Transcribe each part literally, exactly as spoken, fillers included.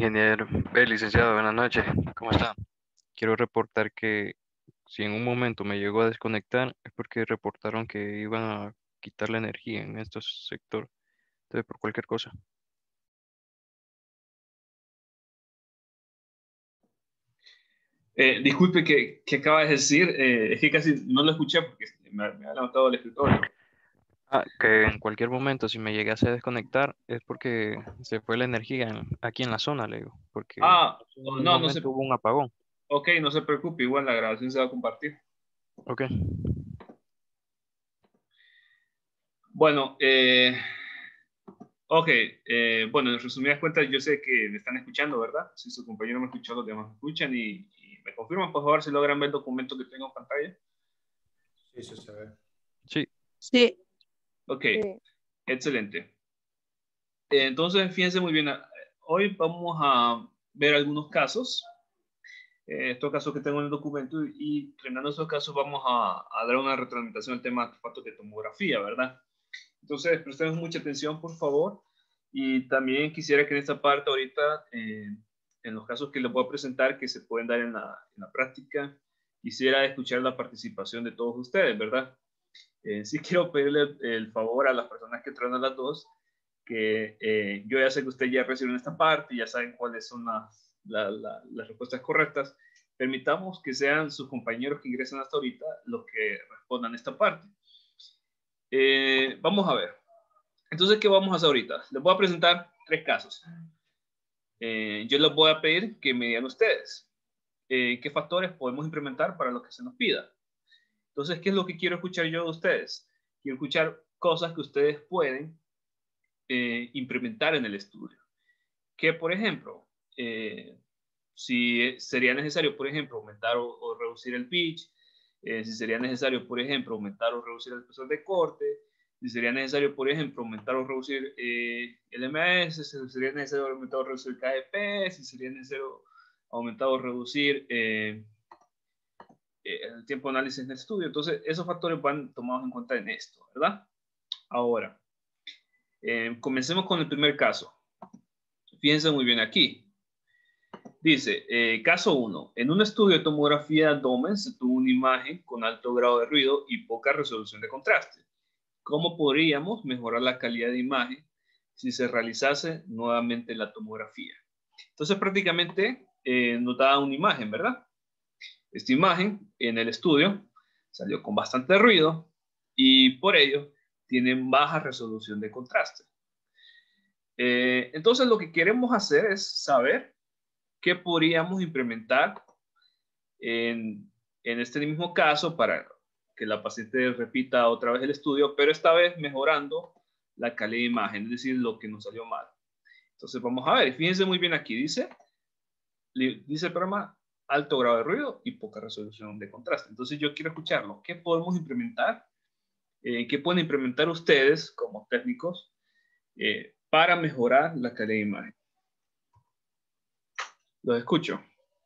Ingeniero, eh, licenciado, buenas noches. ¿Cómo está? Quiero reportar que si en un momento me llegó a desconectar es porque reportaron que iban a quitar la energía en este sector. Entonces, por cualquier cosa. Eh, disculpe, ¿qué, qué acaba de decir? Eh, es que casi no lo escuché porque me, me ha levantado el escritorio. Ah, que en cualquier momento si me llegase a desconectar es porque se fue la energía en- aquí en la zona, le digo. Porque Ah, en un no, no se, momento hubo un apagón. ok, no se preocupe, igual la grabación se va a compartir. Ok. Bueno, eh, ok, eh, bueno, en resumidas cuentas, yo sé que me están escuchando, ¿verdad? Si su compañero me escuchó, los demás me escuchan y, y me confirman, por favor, si logran ver el documento que tengo en pantalla. Sí, sí se ve. Sí. Sí. Ok, Sí. excelente. Eh, entonces, fíjense muy bien, ah, hoy vamos a ver algunos casos, eh, estos casos que tengo en el documento, y terminando esos casos vamos a, a dar una retroalimentación al tema de artefactos de tomografía, ¿verdad? Entonces, prestemos mucha atención, por favor, y también quisiera que en esta parte ahorita, eh, en los casos que les voy a presentar, que se pueden dar en la, en la práctica, quisiera escuchar la participación de todos ustedes, ¿verdad? Eh, sí quiero pedirle el, el favor a las personas que traen a las dos, que eh, yo ya sé que ustedes ya recibieron esta parte, ya saben cuáles son las, la, la, las respuestas correctas. Permitamos que sean sus compañeros que ingresan hasta ahorita los que respondan esta parte. Eh, vamos a ver. Entonces, ¿qué vamos a hacer ahorita? Les voy a presentar tres casos. Eh, yo les voy a pedir que me digan ustedes eh, qué factores podemos implementar para lo que se nos pida. Entonces, ¿qué es lo que quiero escuchar yo de ustedes? Quiero escuchar cosas que ustedes pueden eh, implementar en el estudio. Que, por ejemplo, eh, si sería necesario, por ejemplo, aumentar o, o reducir el pitch, eh, si sería necesario, por ejemplo, aumentar o reducir el espesor de corte, si sería necesario, por ejemplo, aumentar o reducir eh, el M A S, si sería necesario aumentar o reducir el K G P, si sería necesario aumentar o reducir eh, el tiempo de análisis en el estudio. Entonces, esos factores van tomados en cuenta en esto, ¿verdad? Ahora, eh, comencemos con el primer caso. Fíjense muy bien aquí. Dice, eh, caso uno. En un estudio de tomografía de abdomen se tuvo una imagen con alto grado de ruido y poca resolución de contraste. ¿Cómo podríamos mejorar la calidad de imagen si se realizase nuevamente la tomografía? Entonces, prácticamente eh, nos da una imagen, ¿verdad? Esta imagen en el estudio salió con bastante ruido y por ello tiene baja resolución de contraste. Eh, entonces, lo que queremos hacer es saber qué podríamos implementar en, en este mismo caso para que la paciente repita otra vez el estudio, pero esta vez mejorando la calidad de imagen, es decir, lo que nos salió mal. Entonces vamos a ver, fíjense muy bien aquí, dice, dice el programa alto grado de ruido y poca resolución de contraste. Entonces yo quiero escucharlo. ¿Qué podemos implementar? Eh, ¿Qué pueden implementar ustedes como técnicos eh, para mejorar la calidad de imagen? Los escucho.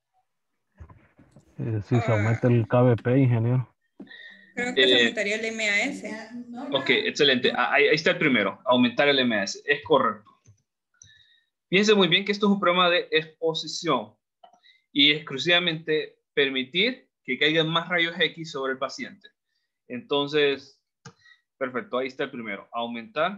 Eh, si se aumenta el K B P, ingeniero. Creo que Eh, se aumentaría el M A S. ok, excelente. Ahí, ahí está el primero, aumentar el M A S. Es correcto. Fíjense muy bien que esto es un programa de exposición y exclusivamente permitir que caigan más rayos X sobre el paciente. Entonces, perfecto, ahí está el primero, aumentar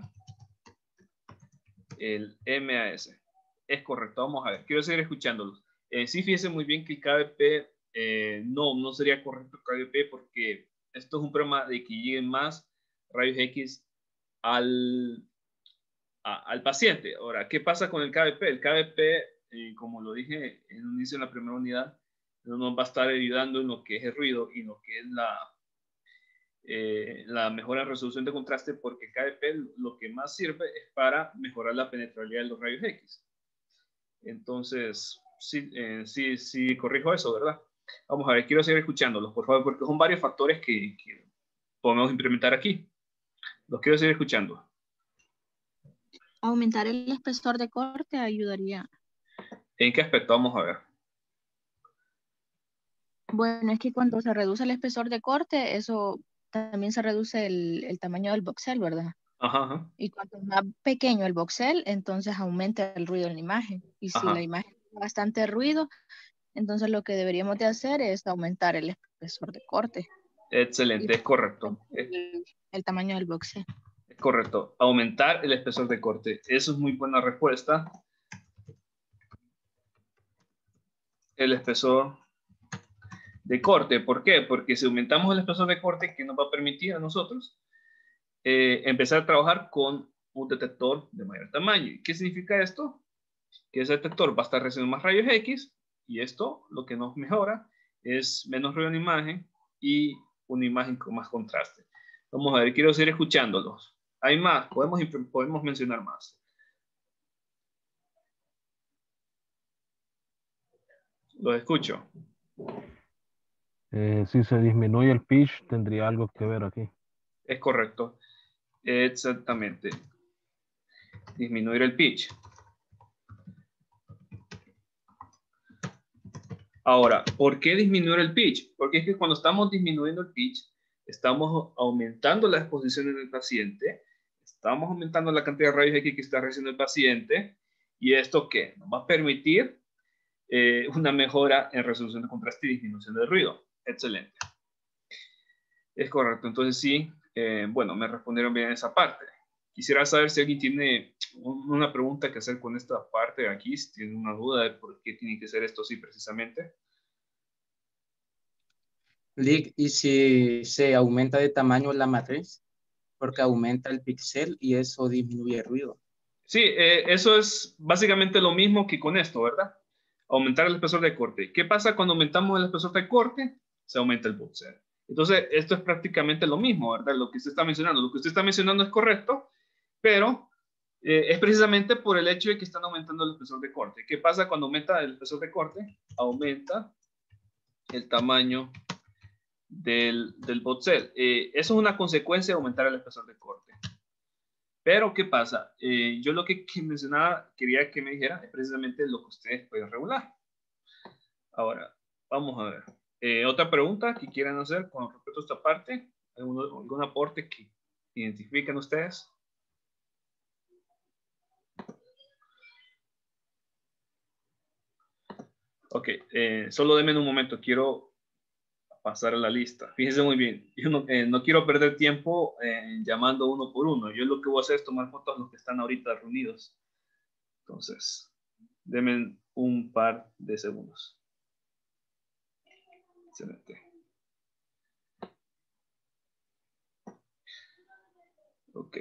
el M A S. Es correcto, vamos a ver, quiero seguir escuchándolos. Eh, sí, fíjense muy bien que el K B P, eh, no, no sería correcto el K B P porque esto es un programa de que lleguen más rayos X al, a, al paciente. Ahora, ¿qué pasa con el K B P? El K B P, eh, como lo dije en un inicio en la primera unidad, nos va a estar ayudando en lo que es el ruido y en lo que es la, eh, la mejora en resolución de contraste, porque el K B P lo que más sirve es para mejorar la penetrabilidad de los rayos X. Entonces, sí, eh, sí, sí corrijo eso, ¿verdad? Vamos a ver, quiero seguir escuchándolos, por favor, porque son varios factores que, que podemos implementar aquí. Los quiero seguir escuchando. Aumentar el espesor de corte ayudaría. ¿En qué aspecto? Vamos a ver. Bueno, es que cuando se reduce el espesor de corte, eso también se reduce el, el tamaño del voxel, ¿verdad? Ajá, ajá. Y cuanto más pequeño el voxel, entonces aumenta el ruido en la imagen. Y si Ajá. la imagen tiene bastante ruido, entonces lo que deberíamos de hacer es aumentar el espesor de corte. Excelente, Y es correcto. Es, el, el tamaño del voxel. es correcto. Aumentar el espesor de corte. Eso es muy buena respuesta. El espesor de corte. ¿Por qué? Porque si aumentamos el espesor de corte, ¿qué nos va a permitir a nosotros? Eh, empezar a trabajar con un detector de mayor tamaño. ¿Qué significa esto? Que ese detector va a estar recibiendo más rayos X y esto lo que nos mejora es menos ruido en la imagen y una imagen con más contraste. Vamos a ver, quiero seguir escuchándolos. Hay más, podemos, podemos mencionar más. Los escucho. Eh, si se disminuye el pitch, tendría algo que ver aquí. Es correcto. Exactamente. Disminuir el pitch. Ahora, ¿por qué disminuir el pitch? Porque es que cuando estamos disminuyendo el pitch, estamos aumentando la exposición en el paciente, estamos aumentando la cantidad de rayos X que está recibiendo el paciente, y esto ¿qué? Nos va a permitir eh, una mejora en resolución de contraste y disminución del ruido. Excelente. Es correcto. Entonces sí, eh, bueno, me respondieron bien esa parte. Quisiera saber si alguien tiene una pregunta que hacer con esta parte de aquí, si tiene una duda de por qué tiene que ser esto así precisamente. Lick, ¿y si se aumenta de tamaño la matriz? Porque aumenta el píxel y eso disminuye el ruido. Sí, eh, eso es básicamente lo mismo que con esto, ¿verdad? Aumentar el espesor de corte. ¿Qué pasa cuando aumentamos el espesor de corte? Se aumenta el voxel. Entonces, esto es prácticamente lo mismo, ¿verdad? Lo que usted está mencionando. Lo que usted está mencionando es correcto, pero eh, es precisamente por el hecho de que están aumentando el espesor de corte. ¿Qué pasa cuando aumenta el espesor de corte? Aumenta el tamaño del, del voxel. Eh, eso es una consecuencia de aumentar el espesor de corte. Pero, ¿qué pasa? Eh, yo lo que, que mencionaba, quería que me dijera, es precisamente lo que ustedes pueden regular. Ahora, vamos a ver. Eh, otra pregunta que quieran hacer con respecto a esta parte. ¿Algún, algún aporte que identifiquen ustedes? Ok, eh, solo denme un momento. Quiero pasar a la lista. Fíjense muy bien. Yo no, eh, no quiero perder tiempo eh, llamando uno por uno. Yo lo que voy a hacer es tomar fotos a los que están ahorita reunidos. Entonces, denme un par de segundos. Excelente. Ok.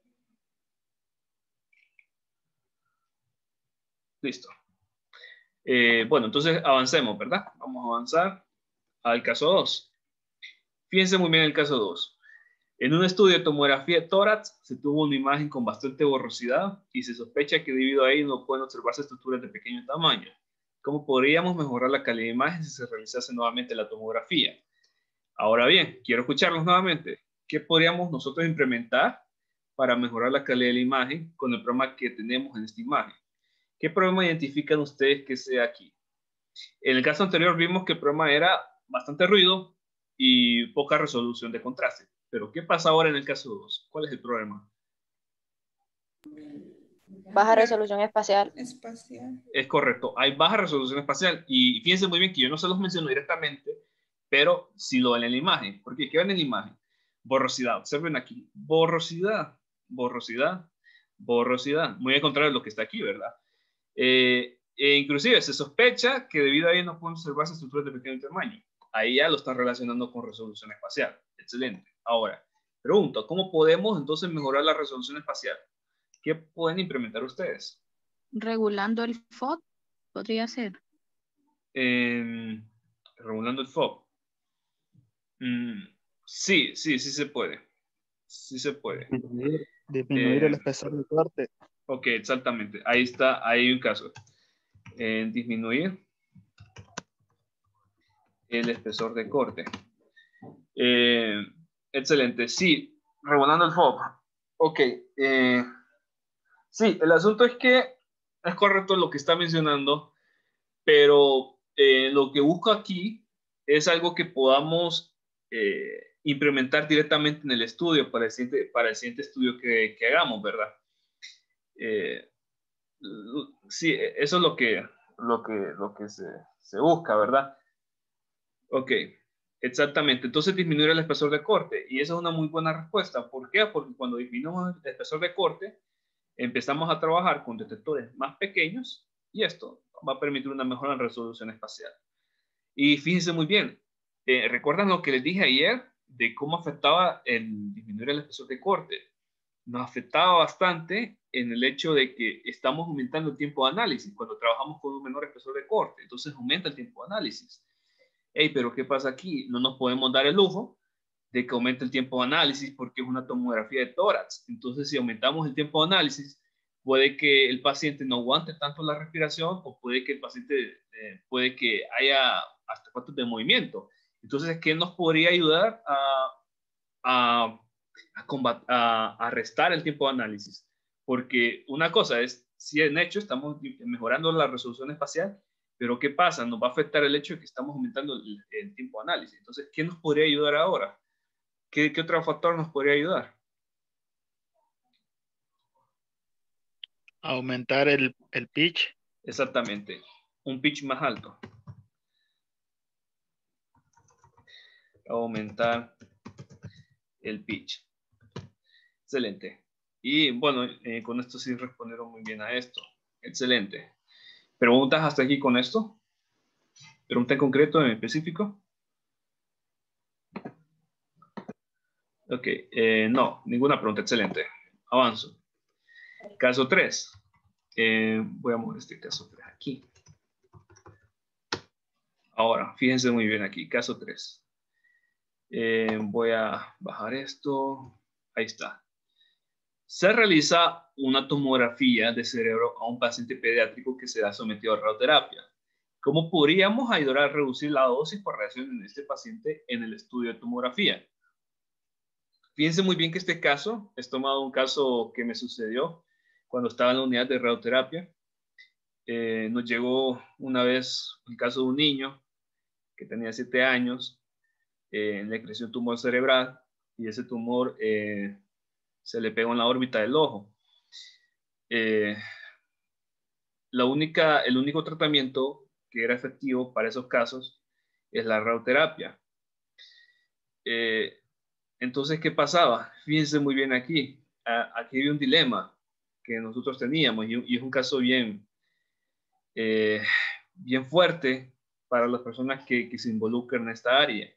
Listo. Eh, bueno, entonces avancemos, ¿verdad? Vamos a avanzar al caso dos. Fíjense muy bien el caso dos. En un estudio de tomografía de tórax se tuvo una imagen con bastante borrosidad y se sospecha que debido a ello no pueden observarse estructuras de pequeño tamaño. ¿Cómo podríamos mejorar la calidad de imagen si se realizase nuevamente la tomografía? Ahora bien, quiero escucharlos nuevamente. ¿Qué podríamos nosotros implementar para mejorar la calidad de la imagen con el programa que tenemos en esta imagen? ¿Qué problema identifican ustedes que sea aquí? En el caso anterior vimos que el problema era bastante ruido y poca resolución de contraste. Pero ¿qué pasa ahora en el caso dos? ¿Cuál es el problema? Baja resolución espacial. Espacial. Es correcto, hay baja resolución espacial. Y fíjense muy bien que yo no se los menciono directamente, pero sí lo ven en la imagen. ¿Por qué? ¿Qué ven en la imagen? Borrosidad. Observen aquí. Borrosidad, borrosidad, borrosidad. Muy al contrario de lo que está aquí, ¿verdad? Eh, e inclusive se sospecha que debido a ello no pueden observarse estructuras de pequeño tamaño. Ahí ya lo están relacionando con resolución espacial. Excelente. Ahora, pregunto, ¿cómo podemos entonces mejorar la resolución espacial? ¿Qué pueden implementar ustedes? Regulando el F O V, podría ser. Eh, regulando el F O V. Mm, sí, sí, sí se puede. Sí se puede. Disminuir, disminuir Eh, el espesor de corte. Ok, exactamente. Ahí está, ahí hay un caso. Eh, disminuir el espesor de corte. Eh, excelente. Sí, regulando el F O V. Ok. Eh, sí, el asunto es que es correcto lo que está mencionando, pero eh, lo que busco aquí es algo que podamos eh, implementar directamente en el estudio para el siguiente, para el siguiente estudio que, que hagamos, ¿verdad? Eh, sí, eso es lo que, lo que, lo que se, se busca, ¿verdad? Ok, exactamente. Entonces disminuir el espesor de corte. Y esa es una muy buena respuesta. ¿Por qué? Porque cuando disminuimos el espesor de corte, empezamos a trabajar con detectores más pequeños y esto va a permitir una mejora en resolución espacial. Y fíjense muy bien, eh, ¿recuerdan lo que les dije ayer de cómo afectaba el disminuir el espesor de corte? Nos afectaba bastante en el hecho de que estamos aumentando el tiempo de análisis cuando trabajamos con un menor espesor de corte. Entonces aumenta el tiempo de análisis. Hey, pero ¿qué pasa aquí? No nos podemos dar el lujo de que aumente el tiempo de análisis porque es una tomografía de tórax. Entonces, si aumentamos el tiempo de análisis, puede que el paciente no aguante tanto la respiración o puede que el paciente, eh, puede que haya hasta falta de movimiento. Entonces, ¿qué nos podría ayudar a, a, a, combat, a, a restar el tiempo de análisis? Porque una cosa es, si en hecho estamos mejorando la resolución espacial, pero ¿qué pasa? Nos va a afectar el hecho de que estamos aumentando el, el tiempo de análisis. Entonces, ¿qué nos podría ayudar ahora? ¿Qué, qué otro factor nos podría ayudar? Aumentar el, el pitch. Exactamente. Un pitch más alto. Aumentar el pitch. Excelente. Y bueno, eh, con esto sí respondieron muy bien a esto. Excelente. ¿Preguntas hasta aquí con esto? ¿Pregunta en concreto, en específico? Ok, eh, no, ninguna pregunta. Excelente. Avanzo. Caso tres. Eh, voy a mover este caso tres aquí. Ahora, fíjense muy bien aquí. Caso tres. Eh, voy a bajar esto. Ahí está. Se realiza una tomografía de cerebro a un paciente pediátrico que será sometido a radioterapia. ¿Cómo podríamos ayudar a reducir la dosis por radiación en este paciente en el estudio de tomografía? Fíjense muy bien que este caso es tomado un caso que me sucedió cuando estaba en la unidad de radioterapia. Eh, nos llegó una vez el caso de un niño que tenía siete años, eh, le creció un tumor cerebral y ese tumor eh, se le pegó en la órbita del ojo. Eh, la única, el único tratamiento que era efectivo para esos casos es la radioterapia. Eh, entonces, ¿qué pasaba? Fíjense muy bien aquí. A, aquí hay un dilema que nosotros teníamos y, y es un caso bien, eh, bien fuerte para las personas que, que se involucran en esta área.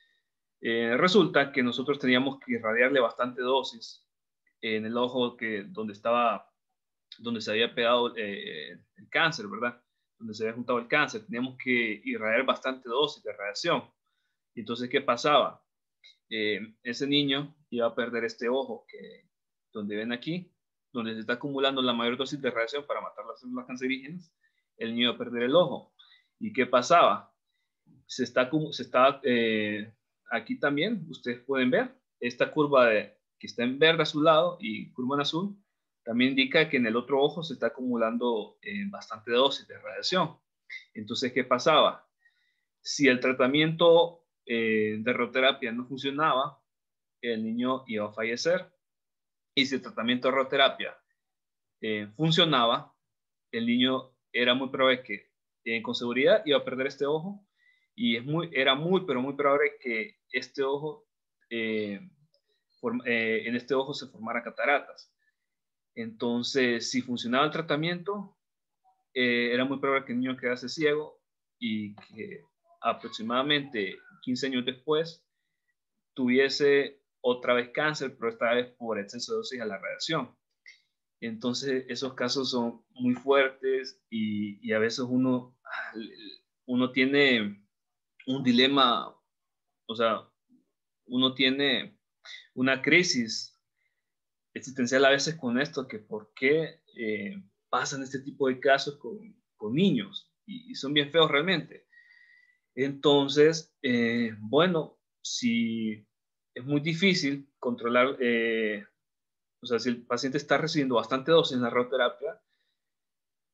Eh, resulta que nosotros teníamos que irradiarle bastante dosis en el ojo que, donde estaba, donde se había pegado eh, el cáncer, ¿verdad? Donde se había juntado el cáncer. Teníamos que irradiar bastante dosis de radiación. Y entonces, ¿qué pasaba? Eh, ese niño iba a perder este ojo, que, donde ven aquí, donde se está acumulando la mayor dosis de radiación para matar las células cancerígenas, el niño iba a perder el ojo. ¿Y qué pasaba? Se está, se está eh, aquí también, ustedes pueden ver, esta curva de, que está en verde a su lado y curva en azul, también indica que en el otro ojo se está acumulando eh, bastante dosis de radiación. Entonces, ¿qué pasaba? Si el tratamiento eh, de radioterapia no funcionaba, el niño iba a fallecer. Y si el tratamiento de radioterapia eh, funcionaba, el niño era muy probable que eh, con seguridad iba a perder este ojo y es muy, era muy, pero muy probable que este ojo, eh, form, eh, en este ojo se formaran cataratas. Entonces, si funcionaba el tratamiento, eh, era muy probable que el niño quedase ciego y que aproximadamente quince años después tuviese otra vez cáncer, pero esta vez por exceso de dosis a la radiación. Entonces, esos casos son muy fuertes y, y a veces uno, uno tiene un dilema, o sea, uno tiene una crisis existencial a veces con esto, que por qué eh, pasan este tipo de casos con, con niños y, y son bien feos realmente. Entonces, eh, bueno, si es muy difícil controlar, eh, o sea, si el paciente está recibiendo bastante dosis en la radioterapia,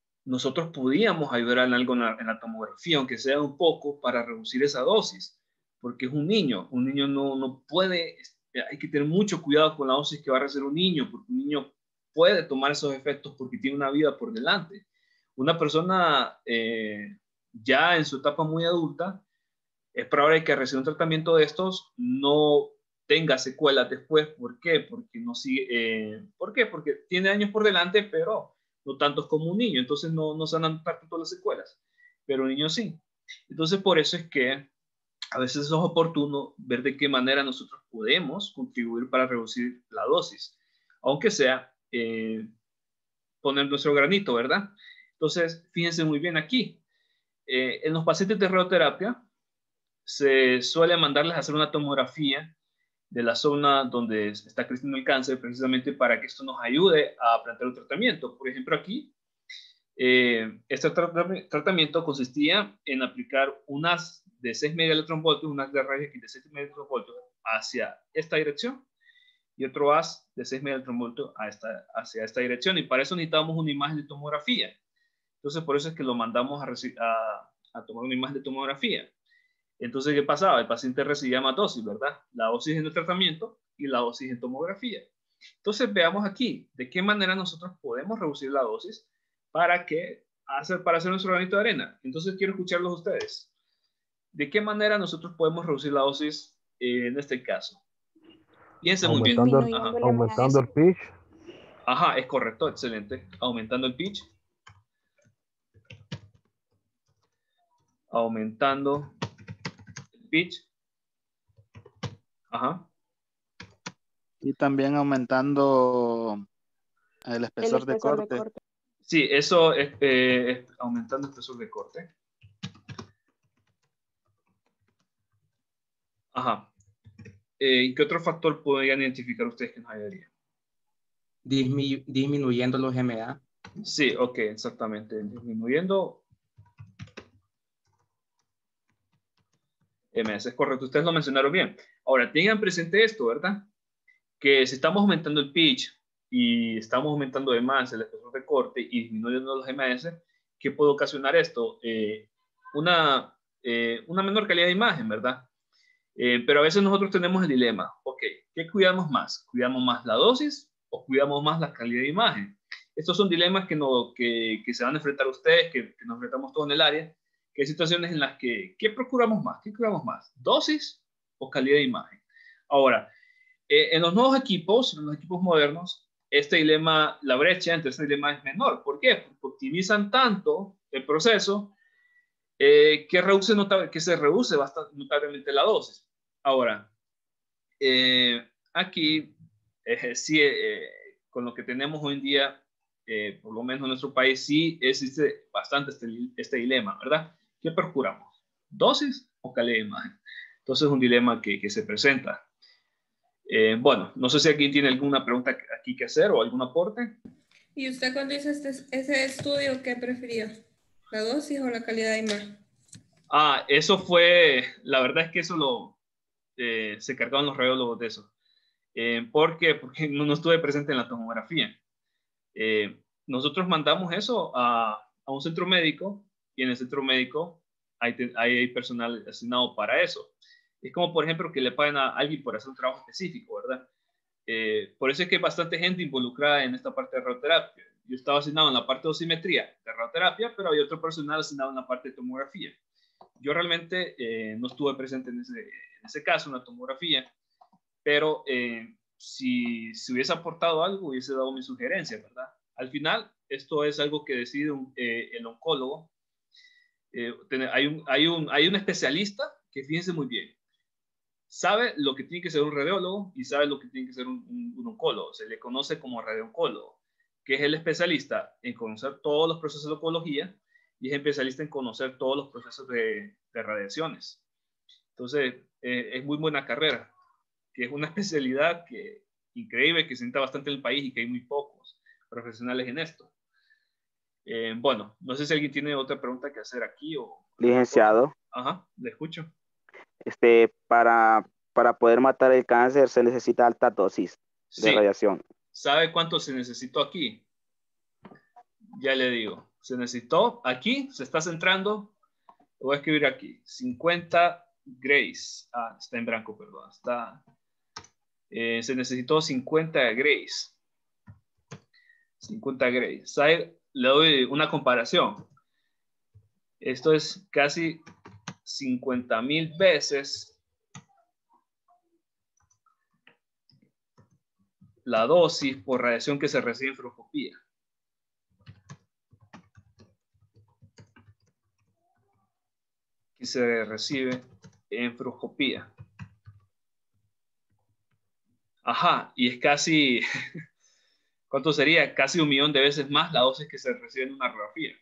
nosotros podíamos ayudar en algo en la, en la tomografía, aunque sea un poco, para reducir esa dosis. porque es un niño. Un niño no, no puede, hay que tener mucho cuidado con la dosis que va a recibir un niño, porque un niño puede tomar esos efectos porque tiene una vida por delante. Una persona eh, ya en su etapa muy adulta, es probable que reciba un tratamiento de estos no tenga secuelas después. ¿Por qué? Porque no sigue, eh, ¿por qué? Porque tiene años por delante, pero no tantos como un niño, entonces no, no se van a notar tanto las secuelas, pero un niño sí. Entonces por eso es que a veces es oportuno ver de qué manera nosotros podemos contribuir para reducir la dosis, aunque sea eh, poner nuestro granito, ¿verdad? Entonces, fíjense muy bien aquí. Eh, en los pacientes de radioterapia se suele mandarles a hacer una tomografía de la zona donde está creciendo el cáncer, precisamente para que esto nos ayude a plantear un tratamiento. Por ejemplo, aquí, eh, este trat tratamiento consistía en aplicar unas de seis megaelectronvoltios, unas de rayos de seis megaelectronvoltios hacia esta dirección y otro haz de seis megaelectronvoltios a esta, hacia esta dirección. Y para eso necesitamos una imagen de tomografía. Entonces, por eso es que lo mandamos a, a, a tomar una imagen de tomografía. Entonces, ¿qué pasaba? El paciente recibía más dosis, ¿verdad? La dosis en el tratamiento y la dosis en tomografía. Entonces, veamos aquí, de qué manera nosotros podemos reducir la dosis para, que hacer, para hacer nuestro granito de arena. Entonces, quiero escucharlos a ustedes. ¿De qué manera nosotros podemos reducir la dosis eh, en este caso? Piensen muy bien. Aumentando, el, Ajá. aumentando el pitch. Ajá, es correcto, excelente. Aumentando el pitch. Aumentando el pitch. Ajá. Y también aumentando el espesor, El espesor de, corte. de corte. Sí, eso es eh, aumentando el espesor de corte. Ajá. Eh, ¿Qué otro factor podrían identificar ustedes que nos ayudaría? Dismi disminuyendo los M A. Sí, ok, exactamente. Disminuyendo M S, es correcto. Ustedes lo mencionaron bien. Ahora, tengan presente esto, ¿verdad? Que si estamos aumentando el pitch y estamos aumentando además el espesor de corte y disminuyendo los M S, ¿qué puede ocasionar esto? Eh, una, eh, una menor calidad de imagen, ¿verdad? Eh, pero a veces nosotros tenemos el dilema, ok, ¿qué cuidamos más? ¿Cuidamos más la dosis o cuidamos más la calidad de imagen? Estos son dilemas que, no, que, que se van a enfrentar ustedes, que, que nos enfrentamos todos en el área, que hay situaciones en las que, ¿qué procuramos más? ¿Qué cuidamos más? ¿Dosis o calidad de imagen? Ahora, eh, en los nuevos equipos, en los equipos modernos, este dilema, la brecha entre este dilema es menor. ¿Por qué? Porque optimizan tanto el proceso eh, que, reduce notable, que se reduce bastante notablemente la dosis. Ahora, eh, aquí, eh, sí, eh, con lo que tenemos hoy en día, eh, por lo menos en nuestro país, sí existe bastante este, este dilema, ¿verdad? ¿Qué procuramos? ¿Dosis o calidad de imagen? Entonces es un dilema que, que se presenta. Eh, bueno, no sé si aquí tiene alguna pregunta aquí que hacer o algún aporte. ¿Y usted cuando hizo este, ese estudio, qué prefirió? ¿La dosis o la calidad de imagen? Ah, eso fue, la verdad es que eso lo, eh, se cargaron los radiólogos de eso. Eh, ¿Por qué? Porque no, no estuve presente en la tomografía. Eh, nosotros mandamos eso a, a un centro médico y en el centro médico hay, hay personal asignado para eso. Es como, por ejemplo, que le paguen a alguien por hacer un trabajo específico, ¿verdad? Eh, por eso es que hay bastante gente involucrada en esta parte de radioterapia. Yo estaba asignado en la parte de dosimetría de radioterapia, pero hay otro personal asignado en la parte de tomografía. Yo realmente eh, no estuve presente en ese, en ese caso, en la tomografía, pero eh, si, si hubiese aportado algo, hubiese dado mi sugerencia, ¿verdad? Al final, esto es algo que decide un, eh, el oncólogo. Eh, hay, un, hay, un, hay un especialista que, fíjense muy bien, sabe lo que tiene que ser un radiólogo y sabe lo que tiene que ser un, un, un oncólogo. Se le conoce como radiooncólogo, que es el especialista en conocer todos los procesos de oncología y es especialista en conocer todos los procesos de, de radiaciones. Entonces, eh, es muy buena carrera, que es una especialidad que, increíble, que se necesita bastante en el país y que hay muy pocos profesionales en esto. Eh, bueno, no sé si alguien tiene otra pregunta que hacer aquí o... Licenciado. Ajá, le escucho. Este, para, para poder matar el cáncer se necesita alta dosis de Sí. radiación. ¿Sabe cuánto se necesitó aquí? Ya le digo. Se necesitó aquí, se está centrando, lo voy a escribir aquí, cincuenta grays. Ah, está en blanco, perdón. Está, eh, se necesitó cincuenta grays. cincuenta grays. ¿Sabe? Le doy una comparación. Esto es casi cincuenta mil veces la dosis por radiación que se recibe en fluoroscopía. Que se recibe en fluoroscopía. Ajá, y es casi, ¿cuánto sería? Casi un millón de veces más la dosis que se recibe en una radiografía.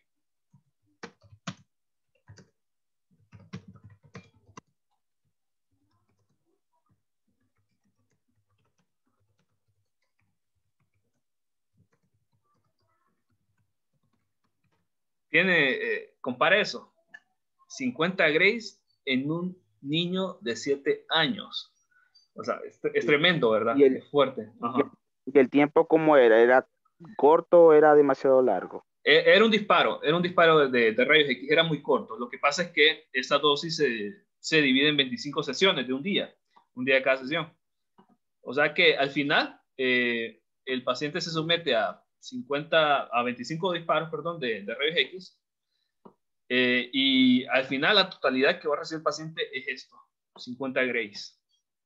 Tiene, eh, compara eso. cincuenta grays en un niño de siete años. O sea, es, es tremendo, ¿verdad? Y el, es fuerte. Ajá. Y el tiempo, ¿cómo era? ¿Era corto o era demasiado largo? Era un disparo, era un disparo de, de rayos X, era muy corto. Lo que pasa es que esta dosis se, se divide en veinticinco sesiones de un día, un día de cada sesión. O sea que al final eh, el paciente se somete a cincuenta, a veinticinco disparos, perdón, de, de rayos X. Eh, y al final la totalidad que va a recibir el paciente es esto, cincuenta grays.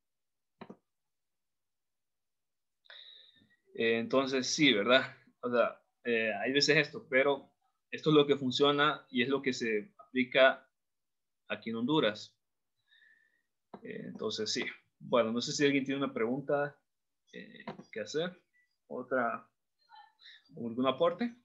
Eh, entonces sí, ¿verdad? O sea, eh, hay veces esto, pero esto es lo que funciona y es lo que se aplica aquí en Honduras. Eh, entonces sí. Bueno, no sé si alguien tiene una pregunta eh, que hacer. Otra, algún aporte.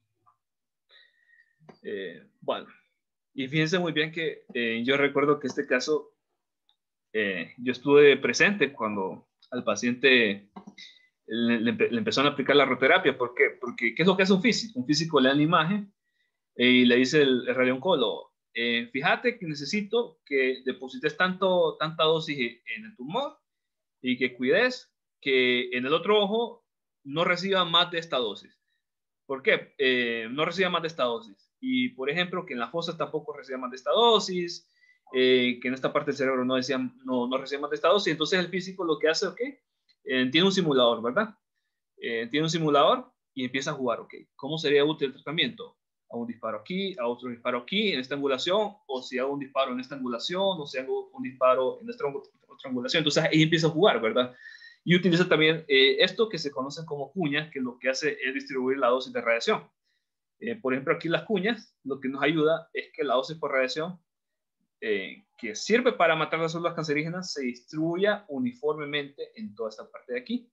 Eh, bueno. Y fíjense muy bien que eh, yo recuerdo que este caso, eh, yo estuve presente cuando al paciente le, le, le empezaron a aplicar la radioterapia. ¿Por qué? Porque ¿qué es lo que hace un físico? Un físico le da la imagen eh, y le dice el, el radiooncólogo, eh, fíjate que necesito que deposites tanto, tanta dosis en el tumor y que cuides que en el otro ojo no reciba más de esta dosis. ¿Por qué? Eh, no reciba más de esta dosis. Y, por ejemplo, que en la fosa tampoco reciba más de esta dosis, eh, que en esta parte del cerebro no, decía, no, no reciba más de esta dosis. Entonces el físico lo que hace, ok, eh, tiene un simulador, ¿verdad? Eh, tiene un simulador y empieza a jugar, ok, ¿cómo sería útil el tratamiento? A un disparo aquí, a otro disparo aquí, en esta angulación, o si hago un disparo en esta angulación, o si hago un disparo en esta otra angulación. Entonces ahí empieza a jugar, ¿verdad? Y utiliza también eh, esto que se conoce como cuñas, que lo que hace es distribuir la dosis de radiación. Eh, por ejemplo, aquí las cuñas, lo que nos ayuda es que la dosis por radiación, eh, que sirve para matar las células cancerígenas, se distribuya uniformemente en toda esta parte de aquí.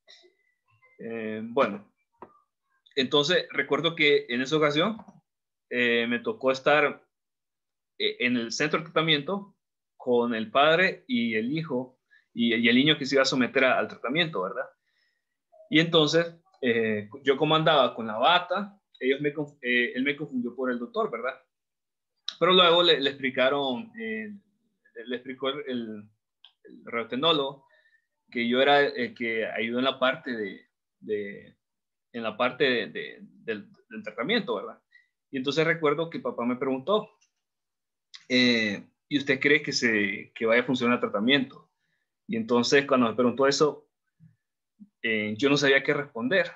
Eh, bueno, entonces recuerdo que en esa ocasión eh, me tocó estar eh, en el centro de tratamiento con el padre y el hijo y, y el niño que se iba a someter a, al tratamiento, ¿verdad? Y entonces eh, yo como andaba con la bata, ellos me, eh, él me confundió por el doctor, ¿verdad? Pero luego le, le explicaron, eh, le explicó el, el, el radiotecnólogo que yo era el que ayudó en la parte de, de en la parte de, de, del, del tratamiento, ¿verdad? Y entonces recuerdo que papá me preguntó, eh, ¿y usted cree que, se, que vaya a funcionar el tratamiento? Y entonces cuando me preguntó eso, eh, yo no sabía qué responder.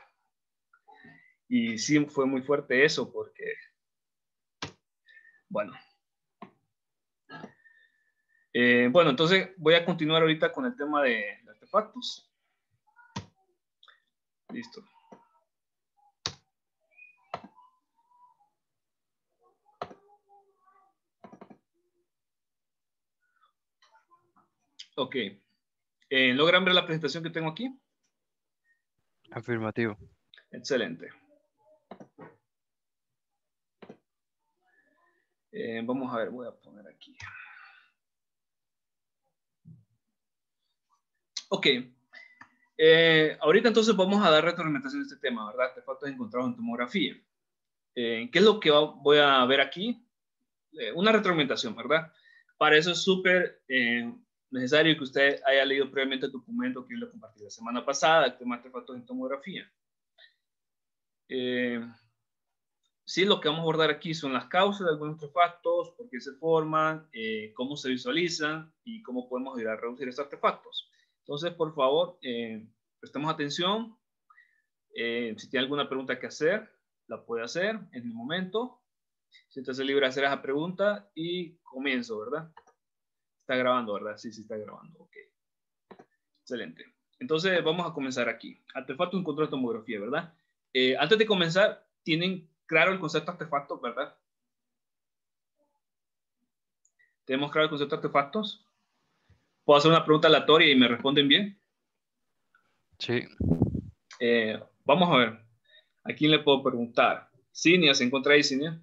Y sí, fue muy fuerte eso porque, bueno. Eh, bueno, entonces voy a continuar ahorita con el tema de, de artefactos. Listo. Ok. Eh, ¿Logran ver la presentación que tengo aquí? Afirmativo. Excelente. Eh, vamos a ver, voy a poner aquí. Ok. Eh, ahorita entonces vamos a dar retroalimentación de este tema, ¿verdad? Artefactos encontrados en tomografía. Eh, ¿Qué es lo que va, voy a ver aquí? Eh, una retroalimentación, ¿verdad? Para eso es súper eh, necesario que usted haya leído previamente el documento que yo le compartí la semana pasada, el tema de artefactos en tomografía. Eh, sí, lo que vamos a abordar aquí son las causas de algunos artefactos, por qué se forman, eh, cómo se visualizan y cómo podemos ayudar a reducir estos artefactos. Entonces, por favor, eh, prestemos atención. Eh, si tiene alguna pregunta que hacer, la puede hacer en el momento. Siéntase libre de hacer esa pregunta y comienzo, ¿verdad? Está grabando, ¿verdad? Sí, sí está grabando. Ok. Excelente. Entonces, vamos a comenzar aquí. Artefacto en control de tomografía, ¿verdad? Eh, antes de comenzar, tienen claro el concepto de artefactos, ¿verdad? ¿Tenemos claro el concepto de artefactos? ¿Puedo hacer una pregunta aleatoria y me responden bien? Sí. Eh, vamos a ver. ¿A quién le puedo preguntar? Cinia, ¿se encuentra ahí, Cinia?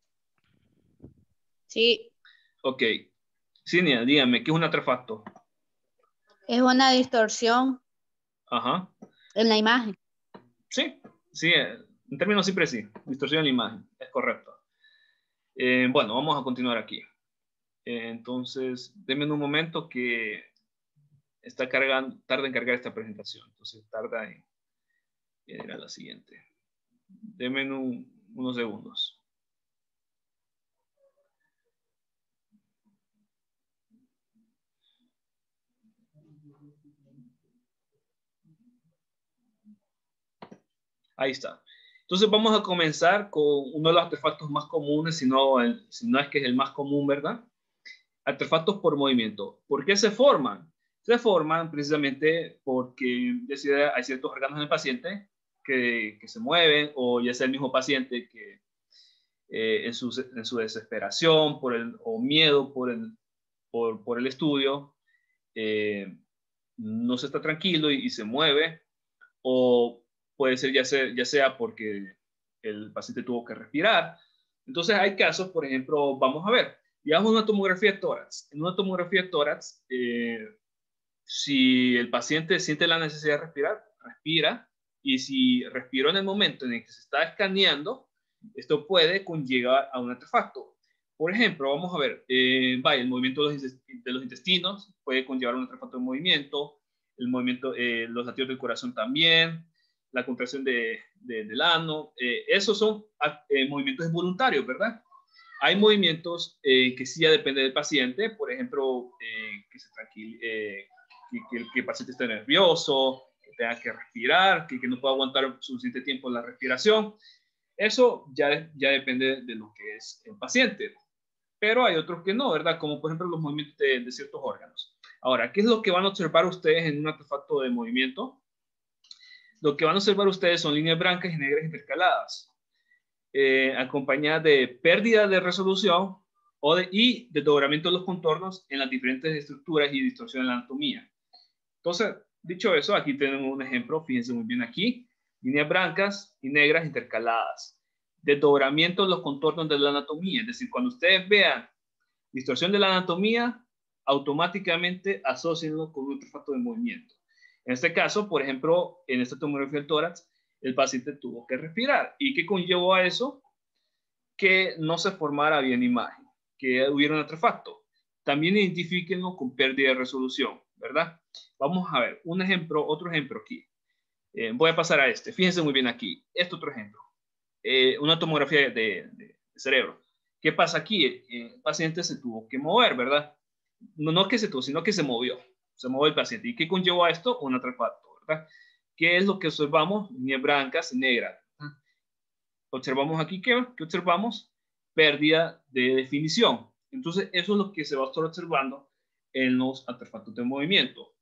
Sí. Ok. Cinia, dígame, ¿qué es un artefacto? Es una distorsión Ajá. en la imagen. Sí, sí, en términos simples sí. Distorsión en la imagen, es correcto. Eh, bueno, vamos a continuar aquí. Eh, entonces, denme un momento que está cargando, tarda en cargar esta presentación. Entonces, tarda en, en ir a la siguiente. Denme un, unos segundos. Ahí está. Entonces vamos a comenzar con uno de los artefactos más comunes, si no, el, si no es que es el más común, ¿verdad? Artefactos por movimiento. ¿Por qué se forman? Se forman precisamente porque decía, hay ciertos órganos en el paciente que, que se mueven, o ya sea el mismo paciente que eh, en, su, en su desesperación por el, o miedo por el, por, por el estudio, eh, no se está tranquilo y, y se mueve, o puede ser ya, sea ya sea porque el paciente tuvo que respirar. Entonces hay casos, por ejemplo, vamos a ver, digamos una tomografía de tórax. En una tomografía de tórax, eh, si el paciente siente la necesidad de respirar, respira, y si respiró en el momento en el que se está escaneando, esto puede conllevar a un artefacto. Por ejemplo, vamos a ver, eh, vaya, el movimiento de los, de los intestinos puede conllevar un artefacto de movimiento, el movimiento, eh, los latidos del corazón también, la contracción de, de, del ano, eh, esos son eh, movimientos involuntarios, ¿verdad? Hay movimientos eh, que sí ya depende del paciente, por ejemplo, eh, que, se tranquil, eh, que, que, que el paciente esté nervioso, que tenga que respirar, que, que no pueda aguantar suficiente tiempo la respiración. Eso ya, ya depende de lo que es el paciente. Pero hay otros que no, ¿verdad? Como por ejemplo los movimientos de, de ciertos órganos. Ahora, ¿qué es lo que van a observar ustedes en un artefacto de movimiento? Lo que van a observar ustedes son líneas blancas y negras intercaladas, eh, acompañadas de pérdida de resolución o de, y desdoblamiento de los contornos en las diferentes estructuras y distorsión en la anatomía. Entonces, dicho eso, aquí tenemos un ejemplo, fíjense muy bien aquí, líneas blancas y negras intercaladas, desdoblamiento de los contornos de la anatomía, es decir, cuando ustedes vean distorsión de la anatomía, automáticamente asócienlo con un artefacto de movimiento. En este caso, por ejemplo, en esta tomografía del tórax, el paciente tuvo que respirar. ¿Y qué conllevó a eso? Que no se formara bien imagen, que hubiera un artefacto. También identifíquenlo con pérdida de resolución, ¿verdad? Vamos a ver, un ejemplo, otro ejemplo aquí. Eh, voy a pasar a este. Fíjense muy bien aquí. Este otro ejemplo. Eh, una tomografía de, de, de cerebro. ¿Qué pasa aquí? El paciente se tuvo que mover, ¿verdad? No, no que se tuvo, sino que se movió. Se movió el paciente. ¿Y qué conllevó a esto? Un artefacto, ¿verdad? ¿Qué es lo que observamos? Líneas blancas y negras. Observamos aquí, ¿qué, ¿qué observamos? Pérdida de definición. Entonces, eso es lo que se va a estar observando en los artefactos de movimiento.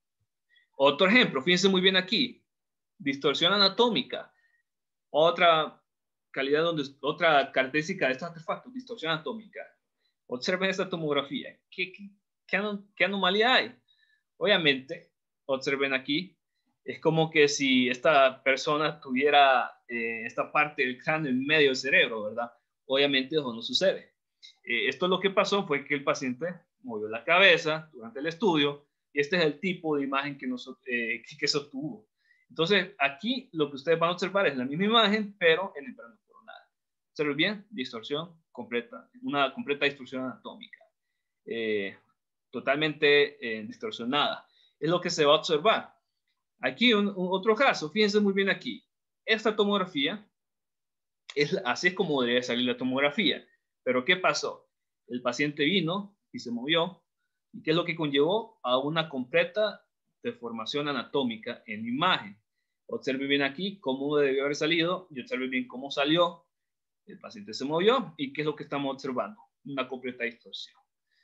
Otro ejemplo, fíjense muy bien aquí. Distorsión anatómica. Otra calidad donde, otra característica de estos artefactos, distorsión anatómica. Observen esta tomografía. ¿Qué, qué, qué, anom qué anomalía hay? Obviamente, observen aquí, es como que si esta persona tuviera eh, esta parte del cráneo en medio del cerebro, ¿verdad? Obviamente eso no sucede. Eh, esto lo que pasó fue que el paciente movió la cabeza durante el estudio y este es el tipo de imagen que, nos, eh, que, que se obtuvo. Entonces, aquí lo que ustedes van a observar es la misma imagen, pero en el plano coronal. ¿Observen bien? Distorsión completa, una completa distorsión anatómica. Eh, totalmente eh, distorsionada. Es lo que se va a observar. Aquí un, un otro caso, fíjense muy bien aquí. Esta tomografía Es, así es como debería salir la tomografía. Pero ¿qué pasó? El paciente vino y se movió. ¿Y qué es lo que conllevó? A una completa deformación anatómica en la imagen. Observe bien aquí cómo debió haber salido y observe bien cómo salió. El paciente se movió y ¿qué es lo que estamos observando? Una completa distorsión.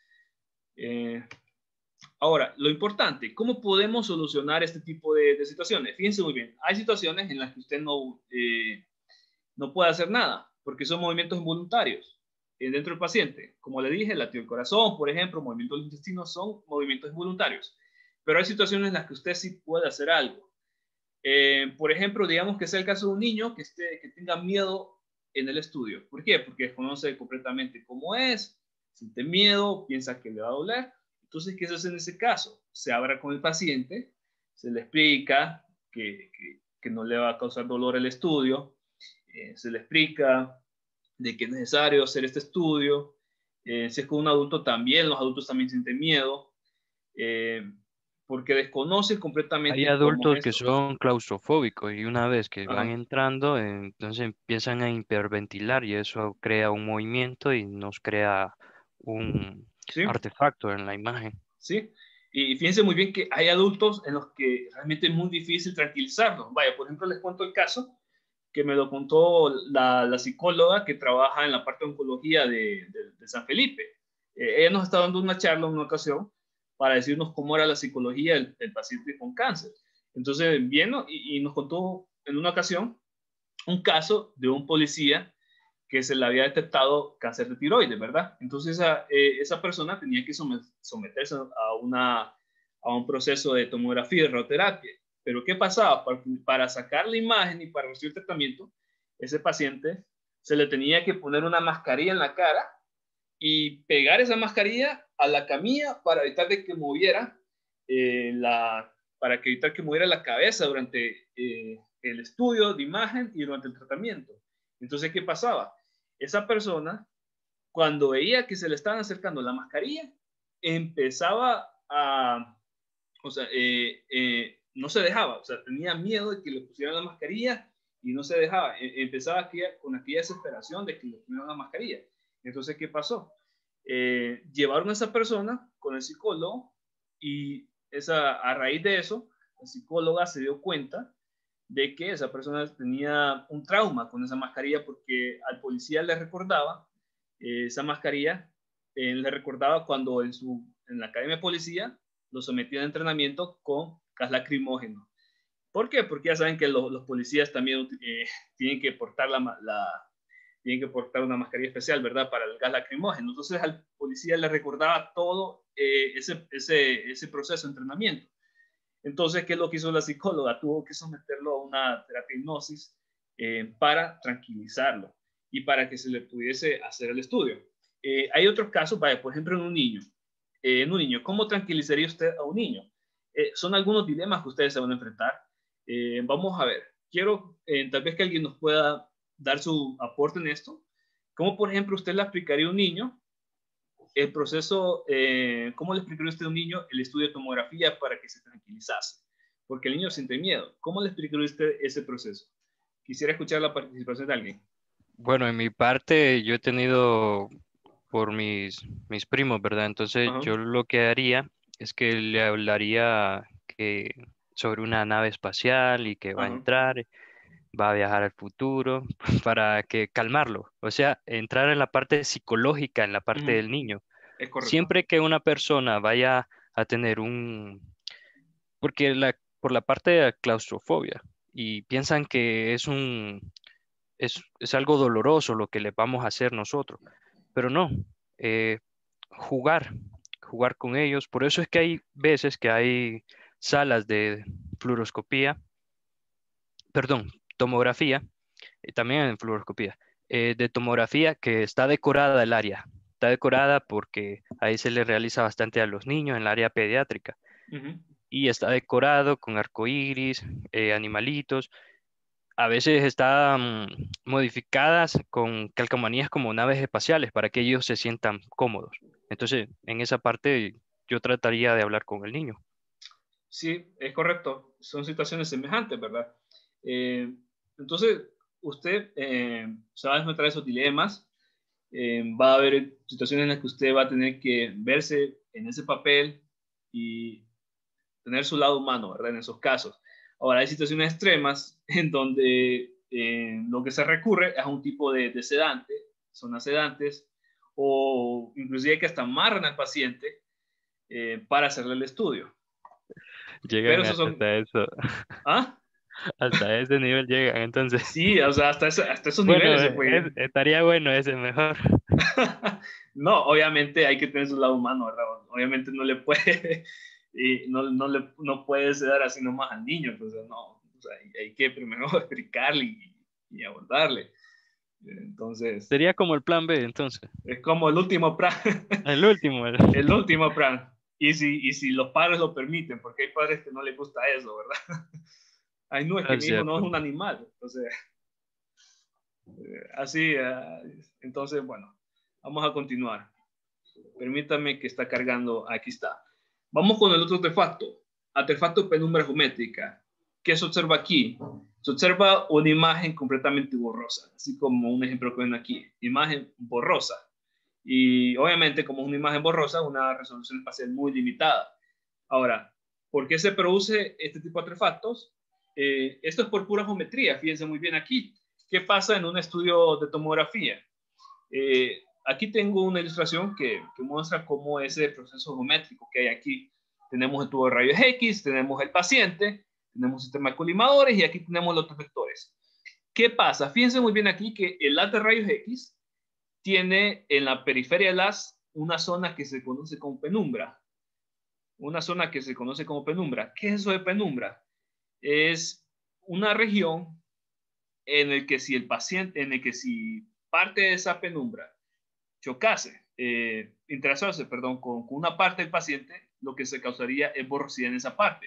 Eh, ahora, lo importante, ¿cómo podemos solucionar este tipo de, de situaciones? Fíjense muy bien, hay situaciones en las que usted no, eh, no puede hacer nada porque son movimientos involuntarios eh, dentro del paciente. Como le dije, latido del corazón, por ejemplo, movimientos del intestino son movimientos involuntarios. Pero hay situaciones en las que usted sí puede hacer algo. Eh, por ejemplo, digamos que sea el caso de un niño que, esté, que tenga miedo en el estudio. ¿Por qué? Porque desconoce completamente cómo es, siente miedo, piensa que le va a doler. Entonces, ¿qué se hace en ese caso? Se habla con el paciente, se le explica que, que, que no le va a causar dolor el estudio, eh, se le explica de que es necesario hacer este estudio. Eh, si es con un adulto también, los adultos también sienten miedo, eh, porque desconocen completamente Hay cómo adultos es que esto. son claustrofóbicos y una vez que van Ajá. entrando, entonces empiezan a hiperventilar y eso crea un movimiento y nos crea un ¿Sí? artefacto en la imagen. ¿Sí? Y fíjense muy bien que hay adultos en los que realmente es muy difícil tranquilizarlos. Vaya, por ejemplo, les cuento el caso que me lo contó la, la psicóloga que trabaja en la parte de oncología de, de, de San Felipe. Eh, ella nos está dando una charla en una ocasión para decirnos cómo era la psicología del, del paciente con cáncer. Entonces, vino y, y nos contó en una ocasión un caso de un policía que se le había detectado cáncer de tiroides, ¿verdad? Entonces esa, eh, esa persona tenía que someterse a, una, a un proceso de tomografía y radioterapia. Pero ¿qué pasaba? Para, para sacar la imagen y para recibir tratamiento, ese paciente se le tenía que poner una mascarilla en la cara y pegar esa mascarilla a la camilla para evitar de que moviera eh, la, para que evitar que moviera la cabeza durante eh, el estudio de imagen y durante el tratamiento. Entonces, ¿qué pasaba? Esa persona, cuando veía que se le estaban acercando la mascarilla, empezaba a, o sea, eh, eh, no se dejaba, o sea, tenía miedo de que le pusieran la mascarilla y no se dejaba. E empezaba aquí, con aquella desesperación de que le pusieran la mascarilla. Entonces, ¿qué pasó? Eh, llevaron a esa persona con el psicólogo y esa, a raíz de eso, la psicóloga se dio cuenta de que esa persona tenía un trauma con esa mascarilla porque al policía le recordaba eh, esa mascarilla, eh, le recordaba cuando en, su, en la academia de policía lo sometían a entrenamiento con gas lacrimógeno. ¿Por qué? Porque ya saben que los, los policías también eh, tienen que portar la, la tienen que portar una mascarilla especial, ¿verdad? Para el gas lacrimógeno. Entonces al policía le recordaba todo eh, ese, ese, ese proceso de entrenamiento. Entonces, ¿qué es lo que hizo la psicóloga? Tuvo que someterlo a una terapia de hipnosis eh, para tranquilizarlo y para que se le pudiese hacer el estudio. Eh, hay otros casos, vaya, por ejemplo, en un niño. Eh, en un niño, ¿cómo tranquilizaría usted a un niño? Eh, son algunos dilemas que ustedes se van a enfrentar. Eh, vamos a ver. Quiero, eh, tal vez que alguien nos pueda dar su aporte en esto. ¿Cómo, por ejemplo, usted le explicaría a un niño el proceso, eh, cómo le explicaría usted a un niño el estudio de tomografía para que se tranquilizase? Porque el niño siente miedo. ¿Cómo le explicaría usted ese proceso? Quisiera escuchar la participación de alguien. Bueno, en mi parte yo he tenido por mis, mis primos, ¿verdad? Entonces Ajá. yo lo que haría es que le hablaría que, sobre una nave espacial y que va a Ajá. entrar, va a viajar al futuro, para que calmarlo, o sea, entrar en la parte psicológica, en la parte Uh-huh. del niño. Es correcto. Siempre que una persona vaya a tener un, porque la, por la parte de la claustrofobia, y piensan que es un, es, es algo doloroso lo que le vamos a hacer nosotros, pero no, eh, jugar, jugar con ellos. Por eso es que hay veces que hay salas de fluoroscopía, perdón, tomografía, eh, también en fluoroscopía, eh, de tomografía que está decorada el área. Está decorada porque ahí se le realiza bastante a los niños en el área pediátrica. Uh-huh. Y está decorado con arcoíris, eh, animalitos. A veces están modificadas con calcomanías como naves espaciales para que ellos se sientan cómodos. Entonces, en esa parte yo trataría de hablar con el niño. Sí, es correcto. Son situaciones semejantes, ¿verdad? Eh, entonces, usted eh, se va a enfrentar a esos dilemas. Eh, va a haber situaciones en las que usted va a tener que verse en ese papel y tener su lado humano, ¿verdad? En esos casos. Ahora, hay situaciones extremas en donde eh, lo que se recurre es a un tipo de, de sedante, zonas sedantes, o inclusive que hasta amarran al paciente eh, para hacerle el estudio. Llegan Pero esos son... hasta eso. ¿Ah? Hasta ese nivel llegan, entonces. Sí, o sea, hasta, ese, hasta esos Bueno, niveles se puede. es- estaría bueno ese mejor. No, obviamente hay que tener su lado humano, ¿verdad? Obviamente no le puede, y no, no, le, no puede dar así nomás al niño, pues no, o sea, hay, hay que primero explicarle y, y abordarle. Entonces, Sería como el plan B, entonces. es como el último plan. El último. El... El último plan. Y si, y si los padres lo permiten, porque hay padres que no les gusta eso, ¿verdad? Ay, no, es que Es mi hijo no es cierto. un animal. Entonces, eh, así, eh, entonces, bueno, vamos a continuar. Permítame que está cargando, aquí está. Vamos con el otro artefacto, artefacto de penumbra geométrica. ¿Qué se observa aquí? Se observa una imagen completamente borrosa, así como un ejemplo que ven aquí, imagen borrosa. Y obviamente, como es una imagen borrosa, una resolución espacial muy limitada. Ahora, ¿por qué se produce este tipo de artefactos? Eh, esto es por pura geometría, fíjense muy bien aquí. ¿Qué pasa en un estudio de tomografía? Eh, aquí tengo una ilustración que, que muestra cómo es el proceso geométrico que hay aquí. Tenemos el tubo de rayos X, tenemos el paciente, tenemos un sistema de colimadores y aquí tenemos los detectores. ¿Qué pasa? Fíjense muy bien aquí que el haz de rayos X tiene en la periferia del haz una zona que se conoce como penumbra. Una zona que se conoce como penumbra. ¿Qué es eso de penumbra? Es una región en el que si el paciente, en el que si parte de esa penumbra chocase, eh, interaccionase, perdón, con, con una parte del paciente, lo que se causaría es borrosidad en esa parte.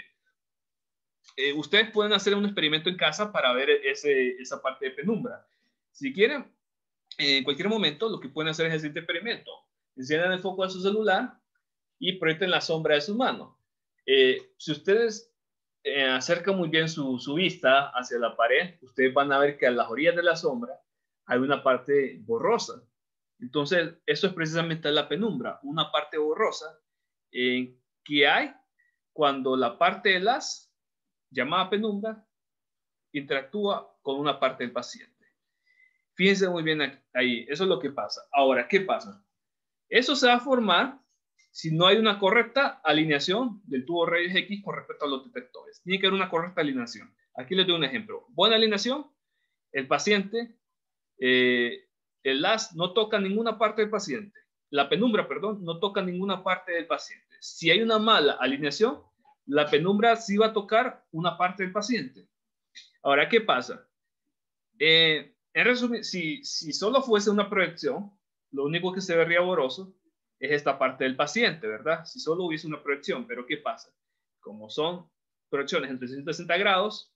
Eh, ustedes pueden hacer un experimento en casa para ver ese, esa parte de penumbra. Si quieren, eh, en cualquier momento, lo que pueden hacer es el siguiente experimento. Enciendan el foco de su celular y proyecten la sombra de su mano. Eh, si ustedes eh, acercan muy bien su, su vista hacia la pared, ustedes van a ver que a las orillas de la sombra hay una parte borrosa. Entonces, eso es precisamente la penumbra, una parte borrosa eh, que hay cuando la parte del haz, llamada penumbra, interactúa con una parte del paciente. Fíjense muy bien ahí, eso es lo que pasa. Ahora, ¿qué pasa? Eso se va a formar si no hay una correcta alineación del tubo de rayos X con respecto a los detectores. Tiene que haber una correcta alineación. Aquí les doy un ejemplo. Buena alineación, el paciente, eh, el haz no toca ninguna parte del paciente. La penumbra, perdón, no toca ninguna parte del paciente. Si hay una mala alineación, la penumbra sí va a tocar una parte del paciente. Ahora, ¿qué pasa? Eh, en resumen, si, si solo fuese una proyección, lo único que se vería borroso es esta parte del paciente, ¿verdad? Si solo hubiese una proyección, pero ¿qué pasa? Como son proyecciones en trescientos sesenta grados,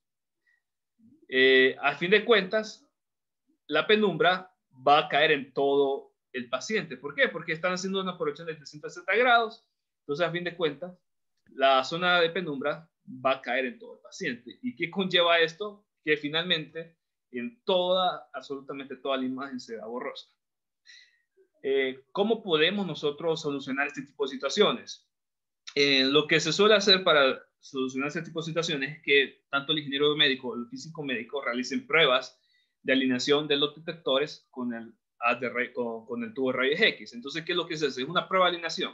eh, a fin de cuentas, la penumbra va a caer en todo el paciente. ¿Por qué? Porque están haciendo una proyección de trescientos sesenta grados, entonces a fin de cuentas, la zona de penumbra va a caer en todo el paciente. ¿Y qué conlleva esto? Que finalmente en toda, absolutamente toda la imagen se vea borrosa. Eh, ¿Cómo podemos nosotros solucionar este tipo de situaciones? Eh, lo que se suele hacer para solucionar este tipo de situaciones es que tanto el ingeniero médico o el físico médico realicen pruebas de alineación de los detectores con el, con, con el tubo de rayos X. Entonces, ¿qué es lo que se hace? Es una prueba de alineación.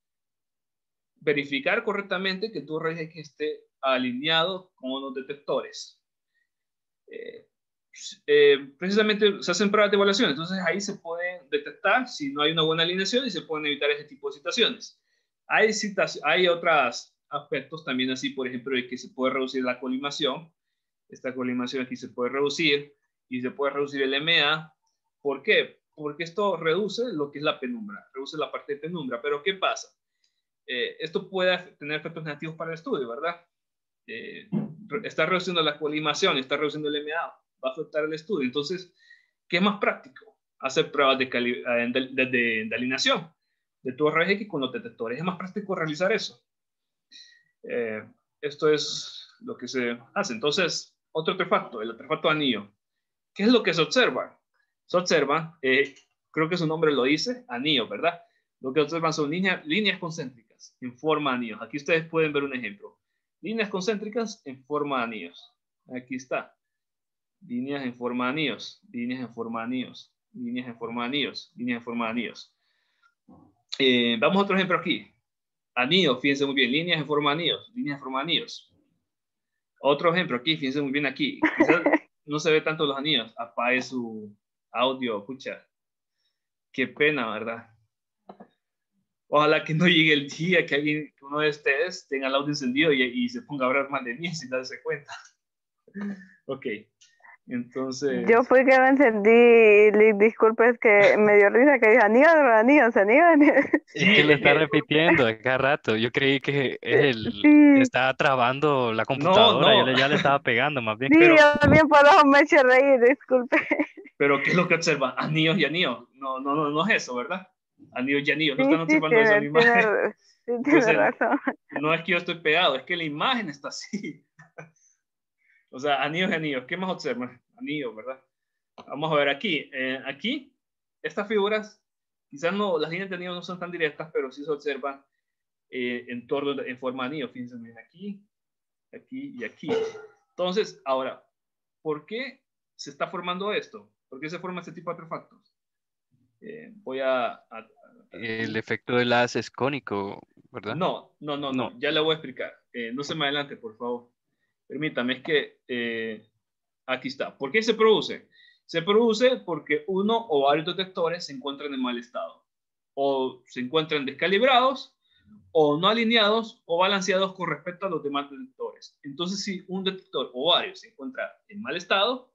Verificar correctamente que el tubo de rayos X esté alineado con los detectores. Eh, eh, precisamente se hacen pruebas de evaluación, entonces ahí se pueden detectar si no hay una buena alineación y se pueden evitar ese tipo de situaciones. Hay, citas, hay otros aspectos también así, por ejemplo, de que se puede reducir la colimación. Esta colimación aquí se puede reducir y se puede reducir el M A. ¿Por qué? Porque esto reduce lo que es la penumbra, reduce la parte de penumbra. Pero ¿qué pasa? Eh, esto puede tener efectos negativos para el estudio, ¿verdad? Eh, está reduciendo la colimación, está reduciendo el M A, va a afectar el estudio. Entonces, ¿qué es más práctico? Hacer pruebas de, de, de, de, de alineación de tubo de rayos X con los detectores. Es más práctico realizar eso. Eh, esto es lo que se hace. Entonces, otro artefacto, el artefacto de anillo. ¿Qué es lo que se observa? Se observa, eh, creo que su nombre lo dice, anillos, ¿verdad? Lo que observan son líneas, líneas concéntricas en forma de anillos. Aquí ustedes pueden ver un ejemplo. Líneas concéntricas en forma de anillos. Aquí está. Líneas en forma de anillos. Líneas en forma de anillos. Líneas en forma de anillos. Líneas en forma de anillos. Eh, vamos a otro ejemplo aquí. Anillos, fíjense muy bien. Líneas en forma de anillos. Líneas en forma de anillos. Otro ejemplo aquí, fíjense muy bien aquí. Quizás no se ve tanto los anillos. Apague su audio, escucha. Qué pena, ¿verdad? Ojalá que no llegue el día que alguien, que uno de ustedes tenga el audio encendido y, y se ponga a hablar mal de mí sin darse cuenta. Ok, entonces... Yo fui que me encendí, Lick, disculpe, es que me dio risa que dije anillos, anillos, anillos. Es que lo está repitiendo a cada rato. Yo creí que él Sí. estaba trabando la No, computadora. Yo no. le- ya le estaba pegando más bien. Sí, Pero- yo también por eso me eché a reír, disculpe. Pero ¿qué es lo que observa? Anillos y anillos. No, no, no, no es eso, ¿verdad? Anillos y anillos. No Sí, están sí, observando eso en la tiene, imagen. tiene, sí, tiene Entonces, razón. no es que yo estoy pegado, es que la imagen está así. O sea, anillos y anillos. ¿Qué más observan? Anillos, ¿verdad? Vamos a ver aquí. Eh, aquí, estas figuras, quizás no, las líneas de anillos no son tan directas, pero sí se observan eh, en torno, en forma de anillo. Fíjense bien aquí, aquí y aquí. Entonces, ahora, ¿por qué se está formando esto? ¿Por qué se forma este tipo de artefactos? Eh, voy a, a- a- El efecto del haz es cónico, ¿verdad? No, no, no, no, No. ya le voy a explicar. Eh, no se me adelante, por favor. Permítame, es que eh, aquí está. ¿Por qué se produce? Se produce porque uno o varios detectores se encuentran en mal estado, o se encuentran descalibrados, o no alineados, o balanceados con respecto a los demás detectores. Entonces, si un detector o varios se encuentra en mal estado,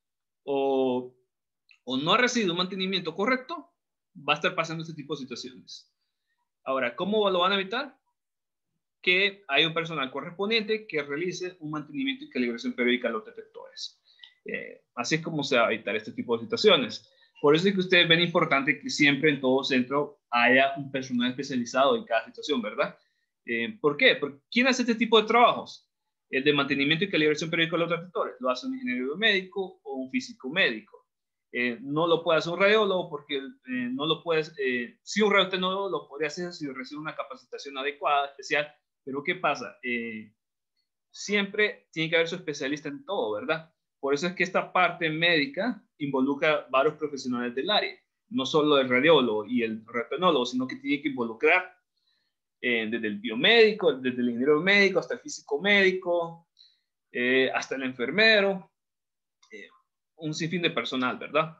o, o no ha recibido un mantenimiento correcto, va a estar pasando este tipo de situaciones. Ahora, ¿cómo lo van a evitar? Que hay un personal correspondiente que realice un mantenimiento y calibración periódica a los detectores. Eh, así es como se va a evitar este tipo de situaciones. Por eso es que ustedes ven importante que siempre en todo centro haya un personal especializado en cada situación, ¿verdad? Eh, ¿Por qué? Porque ¿quién hace este tipo de trabajos? El de mantenimiento y calibración periódica de los detectores. Lo hace un ingeniero médico o un físico médico. Eh, no lo puede hacer un radiólogo porque eh, no lo puedes, eh, si un radiólogo lo podría hacer si recibe una capacitación adecuada, especial, pero ¿qué pasa? Eh, siempre tiene que haber su especialista en todo, ¿verdad? Por eso es que esta parte médica involucra varios profesionales del área, no solo el radiólogo y el radiólogo, sino que tiene que involucrar eh, desde el biomédico, desde el ingeniero médico hasta el físico médico, eh, hasta el enfermero, eh, un sinfín de personal, ¿verdad?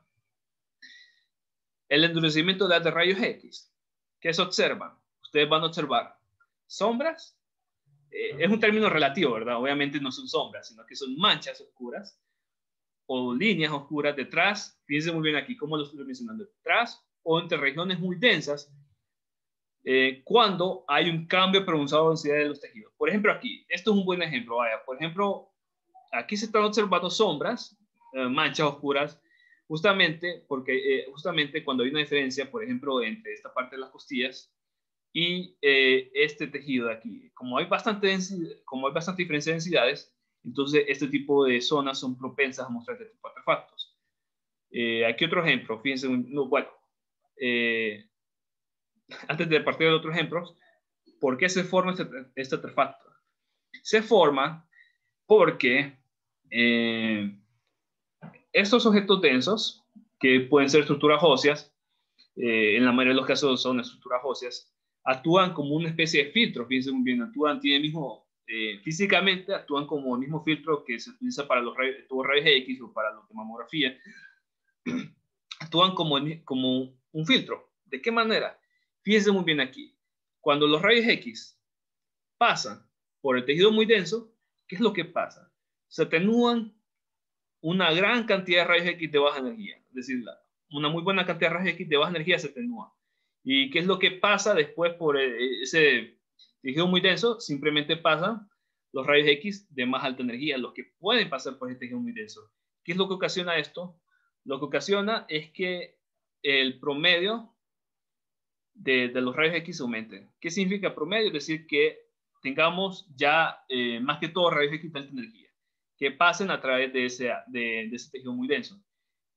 El endurecimiento de las de rayos X. ¿Qué se observa? Ustedes van a observar sombras. Eh, es un término relativo, ¿verdad? Obviamente no son sombras, sino que son manchas oscuras o líneas oscuras detrás. Fíjense muy bien aquí cómo lo estoy mencionando. Detrás o entre regiones muy densas eh, cuando hay un cambio pronunciado de densidad de los tejidos. Por ejemplo, aquí. Esto es un buen ejemplo. Vaya, por ejemplo, aquí se están observando sombras, eh, manchas oscuras, justamente porque eh, justamente cuando hay una diferencia, por ejemplo, entre esta parte de las costillas y eh, este tejido de aquí. Como hay bastante densidad, como hay bastante diferencia de densidades, entonces este tipo de zonas son propensas a mostrar este tipo de artefactos. Eh, aquí otro ejemplo, fíjense, no, bueno, eh, antes de partir de otros ejemplos, ¿por qué se forma este, este artefacto? Se forma porque eh, estos objetos densos, que pueden ser estructuras óseas, eh, en la mayoría de los casos son estructuras óseas, actúan como una especie de filtro, fíjense muy bien, actúan, tienen el mismo, eh, físicamente actúan como el mismo filtro que se utiliza para los rayos, tubos rayos X o para los de mamografía, actúan como, como un filtro. ¿De qué manera? Fíjense muy bien aquí, cuando los rayos X pasan por el tejido muy denso, ¿qué es lo que pasa? Se atenúan una gran cantidad de rayos X de baja energía, es decir, una muy buena cantidad de rayos X de baja energía se atenúa. ¿Y qué es lo que pasa después por ese tejido muy denso? Simplemente pasan los rayos X de más alta energía, los que pueden pasar por ese tejido muy denso. ¿Qué es lo que ocasiona esto? Lo que ocasiona es que el promedio de, de los rayos X aumente. ¿Qué significa promedio? Es decir, que tengamos ya eh, más que todo rayos X de alta energía, que pasen a través de ese, de, de ese tejido muy denso.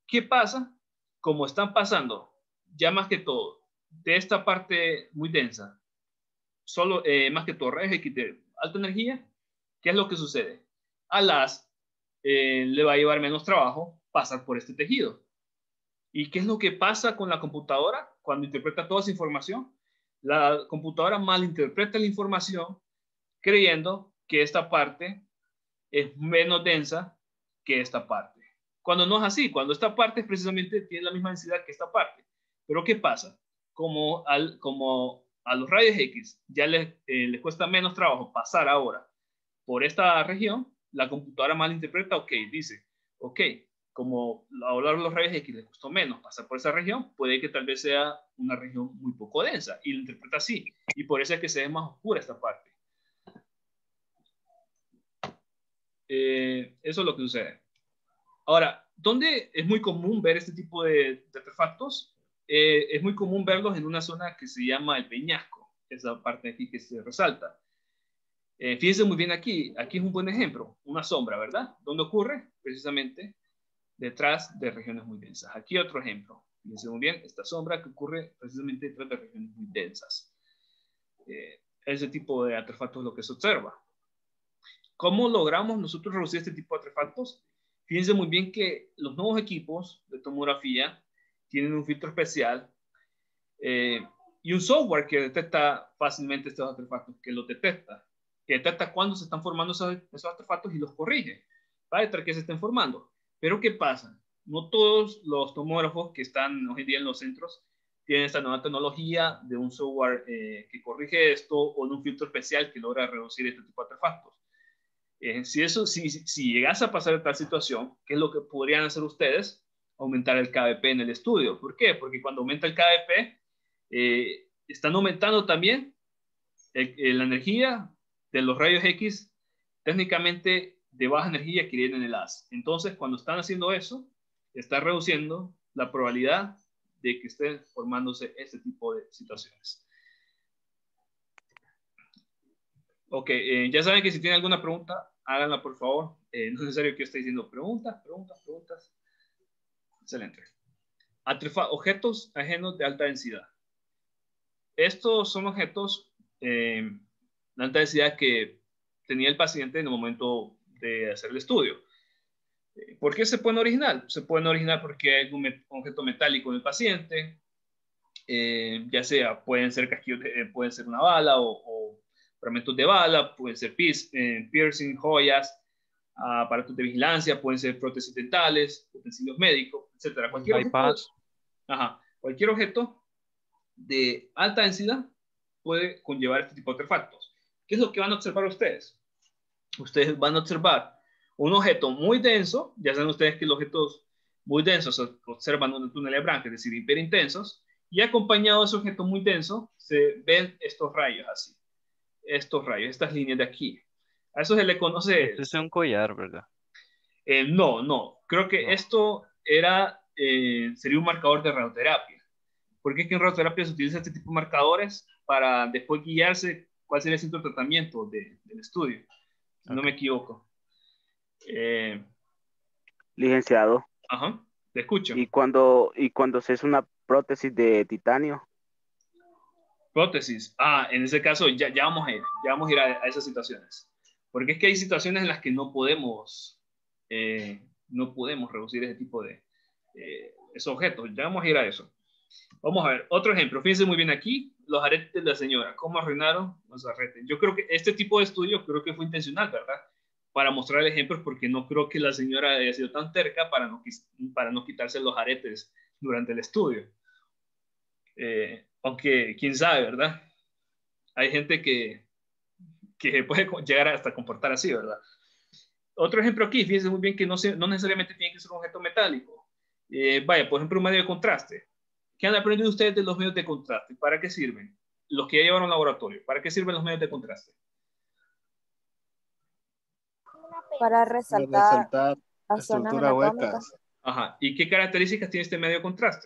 ¿Qué pasa? Como están pasando, ya más que todo, de esta parte muy densa, solo eh, más que todo rayos X de alta energía, ¿qué es lo que sucede? A las eh, le va a llevar menos trabajo pasar por este tejido. ¿Y qué es lo que pasa con la computadora cuando interpreta toda esa información? La computadora malinterpreta la información creyendo que esta parte es menos densa que esta parte. Cuando no es así, cuando esta parte precisamente tiene la misma densidad que esta parte. Pero ¿qué pasa? Como, al, como a los rayos X ya les, eh, les cuesta menos trabajo pasar ahora por esta región, la computadora malinterpreta, ok, dice, ok, como a lo largo de los rayos X les costó menos pasar por esa región, puede que tal vez sea una región muy poco densa, y lo interpreta así, y por eso es que se ve más oscura esta parte. Eh, eso es lo que sucede. Ahora, ¿dónde es muy común ver este tipo de, de artefactos? Eh, es muy común verlos en una zona que se llama el peñasco, esa parte de aquí que se resalta. Eh, fíjense muy bien aquí, aquí es un buen ejemplo, una sombra, ¿verdad? ¿Dónde ocurre? Precisamente detrás de regiones muy densas. Aquí otro ejemplo, fíjense muy bien, esta sombra que ocurre precisamente detrás de regiones muy densas. Eh, ese tipo de artefactos es lo que se observa. ¿Cómo logramos nosotros reducir este tipo de artefactos? Fíjense muy bien que los nuevos equipos de tomografía tienen un filtro especial eh, y un software que detecta fácilmente estos artefactos, que los detecta, que detecta cuándo se están formando esos, esos artefactos y los corrige para detectar que se estén formando. Pero ¿qué pasa? No todos los tomógrafos que están hoy en día en los centros tienen esta nueva tecnología de un software eh, que corrige esto o de un filtro especial que logra reducir este tipo de artefactos. Eh, si, eso, si, si llegase a pasar tal situación, ¿qué es lo que podrían hacer ustedes? Aumentar el K B P en el estudio. ¿Por qué? Porque cuando aumenta el K B P, eh, están aumentando también el, el, la energía de los rayos X técnicamente de baja energía que vienen en el haz. Entonces, cuando están haciendo eso, está reduciendo la probabilidad de que estén formándose este tipo de situaciones. Ok, eh, ya saben que si tienen alguna pregunta, háganla por favor. Eh, no es necesario que yo esté diciendo preguntas, preguntas, preguntas. Excelente. Artefa- objetos ajenos de alta densidad. Estos son objetos eh, de alta densidad que tenía el paciente en el momento de hacer el estudio. ¿Por qué se pueden originar? Se pueden originar porque hay un met- objeto metálico en el paciente, eh, ya sea, pueden ser casquillos, de, eh, pueden ser una bala o, o fragmentos de bala, pueden ser eh, piercing, joyas, aparatos de vigilancia, pueden ser prótesis dentales, utensilios médicos, etcétera. Cualquier objeto, ajá, cualquier objeto de alta densidad puede conllevar este tipo de artefactos. ¿Qué es lo que van a observar ustedes? Ustedes van a observar un objeto muy denso, ya saben ustedes que los objetos muy densos se observan en túneles blancos, es decir, hiperintensos, y acompañado de ese objeto muy denso se ven estos rayos así, estos rayos, estas líneas de aquí. A eso se le conoce... Este es un collar, ¿verdad? Eh, no, no, creo que no. Esto era, eh, sería un marcador de radioterapia, porque es que en radioterapia se utiliza este tipo de marcadores para después guiarse cuál sería el centro de tratamiento de, del estudio, si okay. no me equivoco. Eh, Licenciado. Ajá, te escucho. ¿Y cuando, y cuando se hace una prótesis de titanio? Prótesis. Ah, en ese caso ya, ya vamos a ir, ya vamos a ir a, a esas situaciones. Porque es que hay situaciones en las que no podemos, eh, no podemos reducir ese tipo de eh, esos objetos. Ya vamos a ir a eso. Vamos a ver, otro ejemplo. Fíjense muy bien aquí, los aretes de la señora. ¿Cómo arruinaron los aretes? Yo creo que este tipo de estudio creo que fue intencional, ¿verdad? Para mostrar ejemplos, porque no creo que la señora haya sido tan terca para no, para no quitarse los aretes durante el estudio. Eh, aunque, quién sabe, ¿verdad? Hay gente que, que puede llegar hasta comportar así, ¿verdad? Otro ejemplo aquí, fíjense muy bien que no, se, no necesariamente tiene que ser un objeto metálico. Eh, vaya, por ejemplo, un medio de contraste. ¿Qué han aprendido ustedes de los medios de contraste? ¿Para qué sirven? Los que ya llevaron al laboratorio. ¿Para qué sirven los medios de contraste? Para resaltar, resaltar estructuras huecas. Ajá. ¿Y qué características tiene este medio de contraste?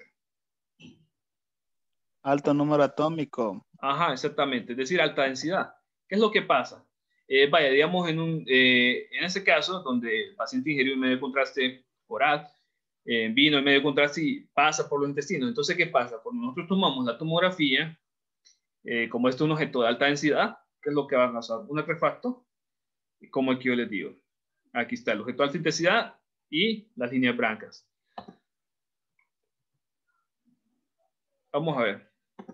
Alto número atómico. Ajá, exactamente. Es decir, alta densidad. ¿Qué es lo que pasa? Eh, vaya, digamos, en, un, eh, en ese caso, donde el paciente ingirió un medio de contraste oral, eh, vino en medio de contraste y pasa por los intestinos. Entonces, ¿qué pasa? Cuando nosotros tomamos la tomografía, eh, como este es un objeto de alta densidad, ¿qué es lo que va a pasar? Un artefacto, como aquí yo les digo. Aquí está el objeto de alta intensidad y las líneas blancas. Vamos a ver.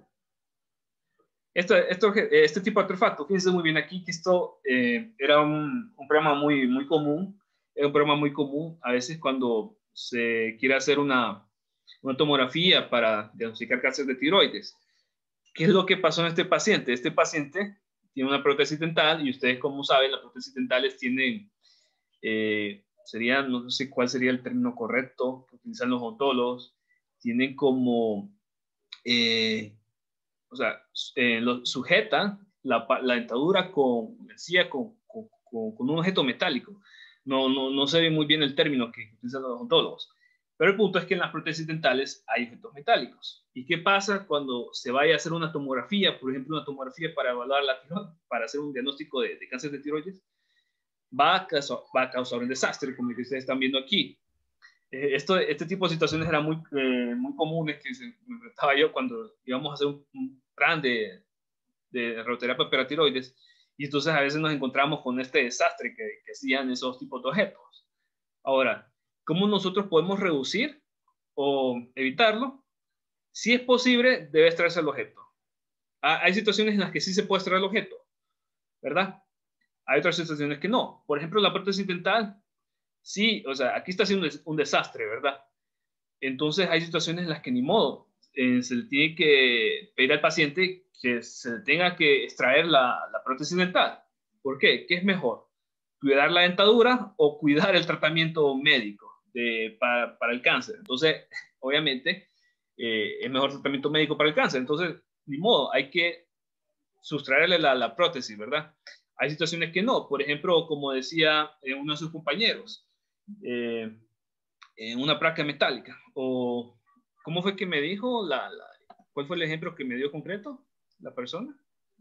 Este, esto, este tipo de artefacto, fíjense muy bien aquí que esto eh, era un, un problema muy, muy común. Es un problema muy común a veces cuando se quiere hacer una, una tomografía para diagnosticar cáncer de tiroides. ¿Qué es lo que pasó en este paciente? Este paciente tiene una prótesis dental y ustedes, como saben, las prótesis dentales tienen, eh, sería, no sé cuál sería el término correcto que utilizan los odontólogos, tienen como, eh, o sea, eh, lo, sujetan la, la dentadura con, decía, con, con, con, con un objeto metálico. No, no, no se ve muy bien el término que utilizan los odontólogos. Pero el punto es que en las prótesis dentales hay objetos metálicos. ¿Y qué pasa cuando se vaya a hacer una tomografía, por ejemplo, una tomografía para evaluar la tiroides, para hacer un diagnóstico de, de cáncer de tiroides? Va a, causar, va a causar un desastre, como el que ustedes están viendo aquí. Eh, esto, este tipo de situaciones eran muy, eh, muy comunes que se, me enfrentaba yo cuando íbamos a hacer un, un plan de, de radioterapia para tiroides. Y entonces a veces nos encontramos con este desastre que, que hacían esos tipos de objetos. Ahora, ¿cómo nosotros podemos reducir o evitarlo? Si es posible, debe extraerse el objeto. Hay situaciones en las que sí se puede extraer el objeto, ¿verdad? Hay otras situaciones que no. Por ejemplo, la prótesis dental, sí, o sea, aquí está haciendo un desastre, ¿verdad? Entonces hay situaciones en las que ni modo. Eh, se le tiene que pedir al paciente que se tenga que extraer la, la prótesis dental. ¿Por qué? ¿Qué es mejor? ¿Cuidar la dentadura o cuidar el tratamiento médico de, para, para el cáncer? Entonces, obviamente, eh, es mejor tratamiento médico para el cáncer. Entonces, ni modo, hay que sustraerle la, la prótesis, ¿verdad? Hay situaciones que no. Por ejemplo, como decía eh, uno de sus compañeros, eh, en una placa metálica. O, ¿cómo fue que me dijo? La, la, ¿Cuál fue el ejemplo que me dio concreto la persona?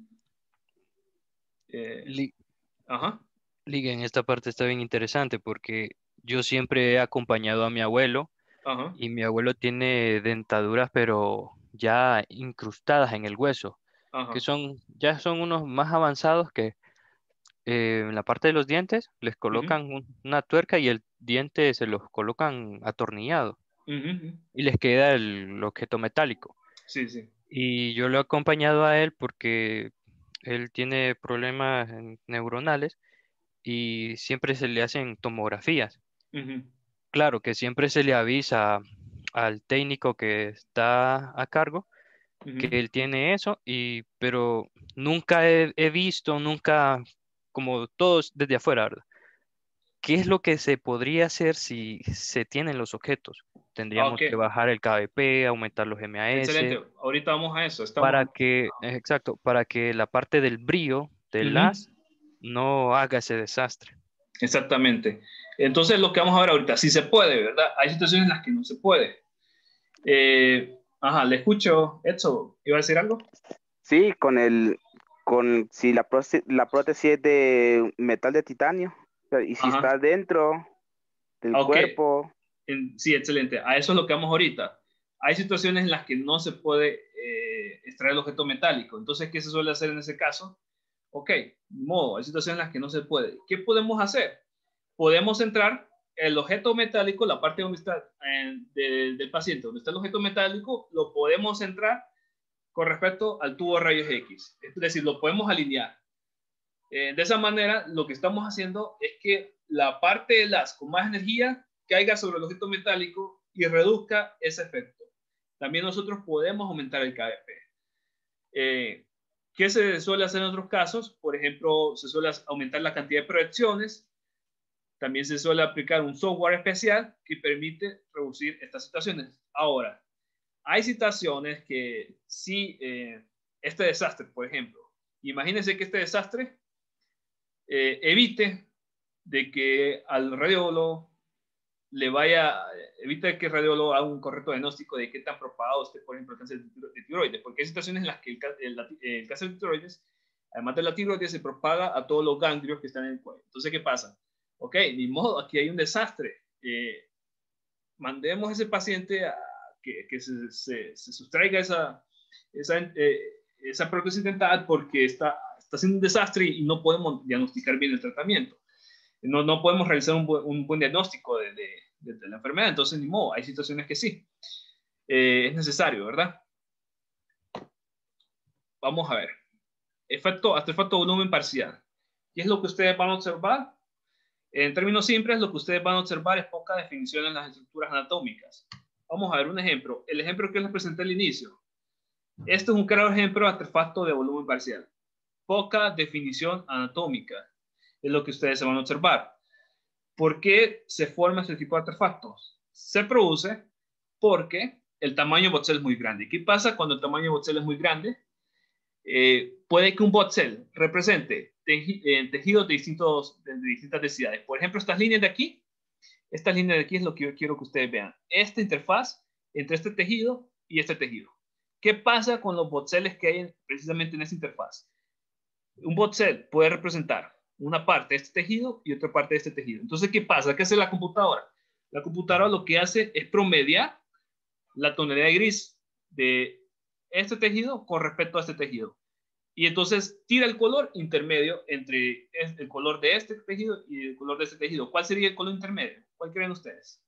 Eh, Li- ajá. Liga, en esta parte está bien interesante porque yo siempre he acompañado a mi abuelo Ajá. y mi abuelo tiene dentaduras pero ya incrustadas en el hueso, Ajá. que son, ya son unos más avanzados que eh, en la parte de los dientes les colocan Uh-huh. un- una tuerca y el diente se los colocan atornillado Uh-huh. y les queda el, el objeto metálico. Sí, sí. Y yo lo he acompañado a él porque él tiene problemas en- neuronales y siempre se le hacen tomografías. Uh-huh. Claro que siempre se le avisa al técnico que está a cargo que Uh-huh. él tiene eso, y, pero nunca he, he visto, nunca, como todos desde afuera, ¿verdad? ¿Qué es lo que se podría hacer si se tienen los objetos? Tendríamos Ok, que bajar el K B P, aumentar los M A S, excelente. Ahorita vamos a eso. Estamos... para que, exacto, para que la parte del brillo del Uh-huh. haz no haga ese desastre. Exactamente. Entonces, lo que vamos a ver ahorita, si se puede, ¿verdad? Hay situaciones en las que no se puede. Eh, ajá, le escucho. Edson, ¿iba a decir algo? Sí, con el, con, si la prótesis, la prótesis es de metal de titanio, y si Ajá. está dentro del Ok. cuerpo. En- sí, excelente. A eso es lo que vamos ahorita. Hay situaciones en las que no se puede eh, extraer el objeto metálico. Entonces, ¿qué se suele hacer en ese caso? Ok, ni modo, hay situaciones en las que no se puede. ¿Qué podemos hacer? Podemos centrar el objeto metálico, la parte donde está eh, de, del paciente, donde está el objeto metálico, lo podemos centrar con respecto al tubo de rayos X. Es decir, lo podemos alinear. Eh, de esa manera, lo que estamos haciendo es que la parte del haz con más energía caiga sobre el objeto metálico y reduzca ese efecto. También nosotros podemos aumentar el K B P. Eh, ¿Qué se suele hacer en otros casos? Por ejemplo, se suele aumentar la cantidad de proyecciones. También se suele aplicar un software especial que permite reducir estas situaciones. Ahora, hay situaciones que sí, eh, este desastre, por ejemplo, imagínense que este desastre eh, evite de que al radiólogo le vaya, evita que el radiólogo haga un correcto diagnóstico de qué tan propagado esté, por ejemplo, el cáncer de tiroides, porque hay situaciones en las que el, el, el cáncer de tiroides, además de la tiroides, se propaga a todos los ganglios que están en el cuello. Entonces, ¿qué pasa? Ok, ni modo, aquí hay un desastre. Eh, mandemos a ese paciente a que, que se, se, se sustraiga esa, esa, eh, esa prótesis dental porque está, está haciendo un desastre y no podemos diagnosticar bien el tratamiento. No, no podemos realizar un buen, un buen diagnóstico de, de, de, de la enfermedad, entonces ni modo, hay situaciones que sí. Eh, es necesario, ¿verdad? Vamos a ver. Efecto, artefacto volumen parcial. ¿Qué es lo que ustedes van a observar? En términos simples, lo que ustedes van a observar es poca definición en las estructuras anatómicas. Vamos a ver un ejemplo. El ejemplo que les presenté al inicio. Este es un claro ejemplo de artefacto de volumen parcial. Poca definición anatómica es lo que ustedes se van a observar. ¿Por qué se forma este tipo de artefactos? Se produce porque el tamaño bot cell es muy grande. ¿Qué pasa cuando el tamaño bot cell es muy grande? Eh, puede que un bot cell represente teji eh, tejidos de, distintos, de, de distintas densidades. Por ejemplo, estas líneas de aquí, esta línea de aquí es lo que yo quiero que ustedes vean. Esta interfaz entre este tejido y este tejido. ¿Qué pasa con los bot cells que hay precisamente en esta interfaz? Un bot cell puede representar una parte de este tejido y otra parte de este tejido. Entonces, ¿qué pasa? ¿Qué hace la computadora? La computadora lo que hace es promediar la tonalidad gris de este tejido con respecto a este tejido. Y entonces tira el color intermedio entre el color de este tejido y el color de este tejido. ¿Cuál sería el color intermedio? ¿Cuál creen ustedes?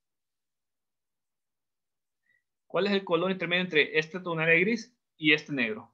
¿Cuál es el color intermedio entre esta tonalidad gris y este negro?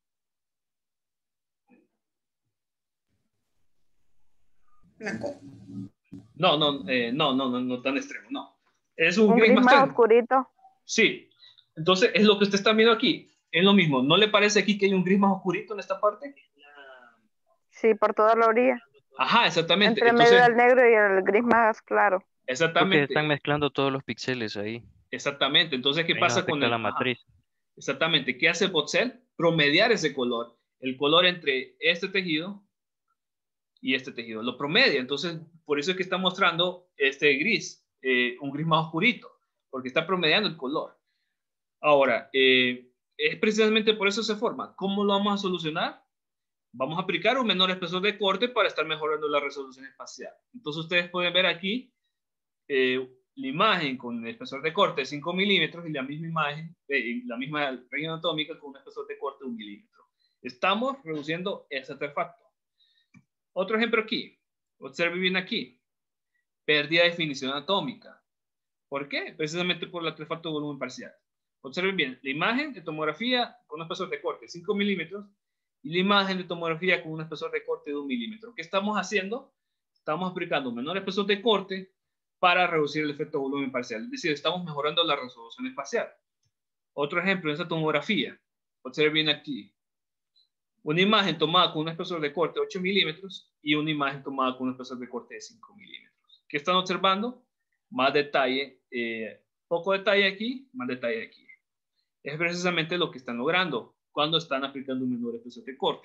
Blanco. No, no, eh, no, no, no, no tan extremo, no. Es un, Un gris, gris más más tenue. oscurito. Sí. Entonces, es lo que usted está viendo aquí. Es lo mismo. ¿No le parece aquí que hay un gris más oscurito en esta parte? Sí, por toda la orilla. Ajá, exactamente. Entre Entonces, medio del negro y el gris más claro. exactamente. Porque están mezclando todos los píxeles ahí. Exactamente. Entonces, ¿qué Ahí pasa nos con afecta el la ajá. matriz. Exactamente. ¿Qué hace el bot cell? Promediar ese color. El color entre este tejido y este tejido. Lo promedia. Entonces, por eso es que está mostrando este gris, eh, un gris más oscurito, porque está promediando el color. Ahora, eh, es precisamente por eso se forma. ¿Cómo lo vamos a solucionar? Vamos a aplicar un menor espesor de corte para estar mejorando la resolución espacial. Entonces, ustedes pueden ver aquí eh, la imagen con el espesor de corte de cinco milímetros y la misma imagen, eh, la misma región anatómica con un espesor de corte de un milímetro. Estamos reduciendo ese artefacto. Otro ejemplo aquí. Observe bien aquí. Pérdida de definición anatómica. ¿Por qué? Precisamente por el artefacto de volumen parcial. Observen bien. La imagen de tomografía con un espesor de corte de cinco milímetros y la imagen de tomografía con un espesor de corte de un milímetro. ¿Qué estamos haciendo? Estamos aplicando un menor espesor de corte para reducir el efecto de volumen parcial. Es decir, estamos mejorando la resolución espacial. Otro ejemplo en esta tomografía. Observen bien aquí. Una imagen tomada con un espesor de corte de ocho milímetros y una imagen tomada con un espesor de corte de cinco milímetros. ¿Qué están observando? Más detalle, eh, poco detalle aquí, más detalle aquí. Es precisamente lo que están logrando cuando están aplicando un menor espesor de corte.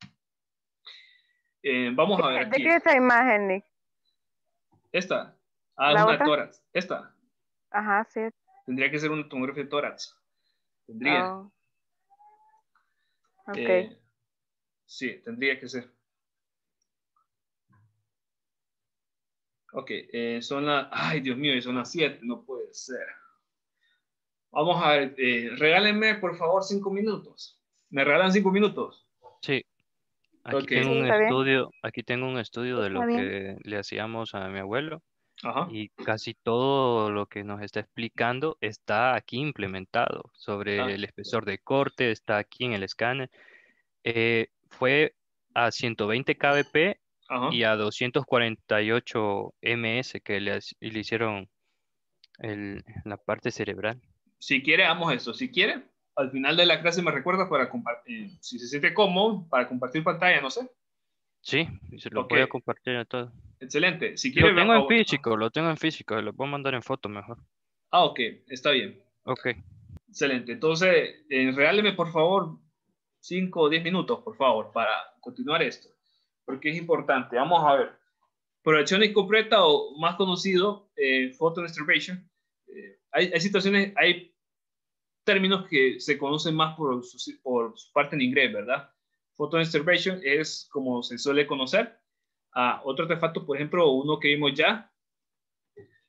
Eh, vamos a ver aquí. ¿De qué es esa imagen, Nick? Esta. Ah, ¿La una otra? tórax. Esta. Ajá, sí. Tendría que ser una tomografía de tórax. Tendría. Oh. Ok. Eh, sí, tendría que ser. Ok, eh, son las... Ay, Dios mío, son las siete. No puede ser. Vamos a ver. Eh, regálenme, por favor, cinco minutos. ¿Me regalan cinco minutos? Sí. Aquí Ok. tengo Sí, un está bien. estudio, aquí tengo un estudio de Está lo bien. que le hacíamos a mi abuelo Ajá. y casi todo lo que nos está explicando está aquí implementado sobre Ah, el espesor de corte, está aquí en el escáner. Eh, fue a ciento veinte kbp ajá. y a doscientos cuarenta y ocho ms que le, hac- le hicieron el- la parte cerebral. Si quiere, hagamos eso. Si quiere, al final de la clase me recuerda para compartir. Si se siente cómodo, para compartir pantalla, no sé. Sí, y se lo Ok. voy a compartir a todo. Excelente. Si Lo quiere, tengo en oh, físico, lo tengo en físico, lo puedo mandar en foto mejor. ah, ok. Está bien. Ok. Excelente. Entonces, eh, regáleme, por favor, cinco o diez minutos, por favor, para continuar esto. Porque es importante. Vamos a ver. Proyección incompleta o más conocido, eh, photon estrangulation. Eh, hay, hay situaciones, hay términos que se conocen más por su, por su parte en inglés, ¿verdad? Photon estrangulation es como se suele conocer. Ah, otro artefacto, por ejemplo, uno que vimos ya,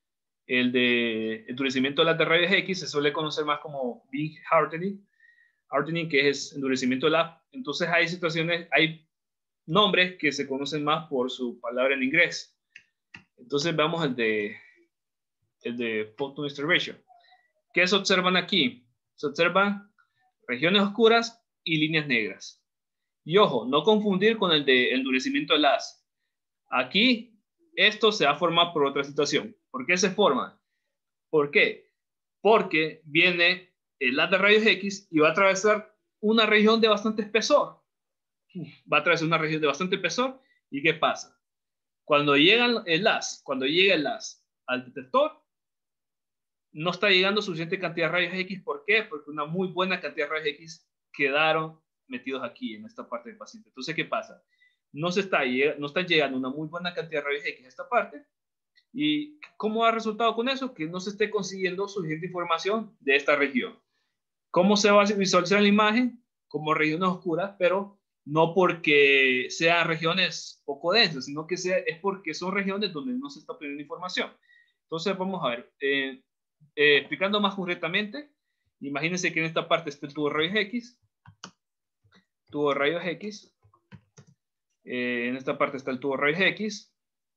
El de endurecimiento de las de rayos X se suele conocer más como beam hardening, hardening que es endurecimiento de la. Entonces hay situaciones, hay nombres que se conocen más por su palabra en inglés. Entonces veamos el de, el de photon distribution. ¿Qué se observan aquí? Se observan regiones oscuras y líneas negras. Y ojo, no confundir con el de endurecimiento de las. Aquí, esto se va a formar por otra situación. ¿Por qué se forma? ¿Por qué? Porque viene el haz de rayos X y va a atravesar una región de bastante espesor. Va a atravesar una región de bastante espesor. ¿Y qué pasa? Cuando llega el haz, cuando llega el haz al detector, no está llegando suficiente cantidad de rayos X. ¿Por qué? Porque una muy buena cantidad de rayos X quedaron metidos aquí en esta parte del paciente. Entonces, ¿qué pasa? No, se está, no está llegando una muy buena cantidad de rayos X a esta parte. ¿Y cómo ha resultado con eso? Que no se esté consiguiendo suficiente información de esta región. ¿Cómo se va a visualizar la imagen? Como regiones oscuras, pero no porque sean regiones poco densas, sino que sea, es porque son regiones donde no se está obteniendo información. Entonces, vamos a ver. Eh, eh, explicando más concretamente, imagínense que en esta parte está el tubo de rayos X. Tubo de rayos X. Eh, en esta parte está el tubo de rayos X.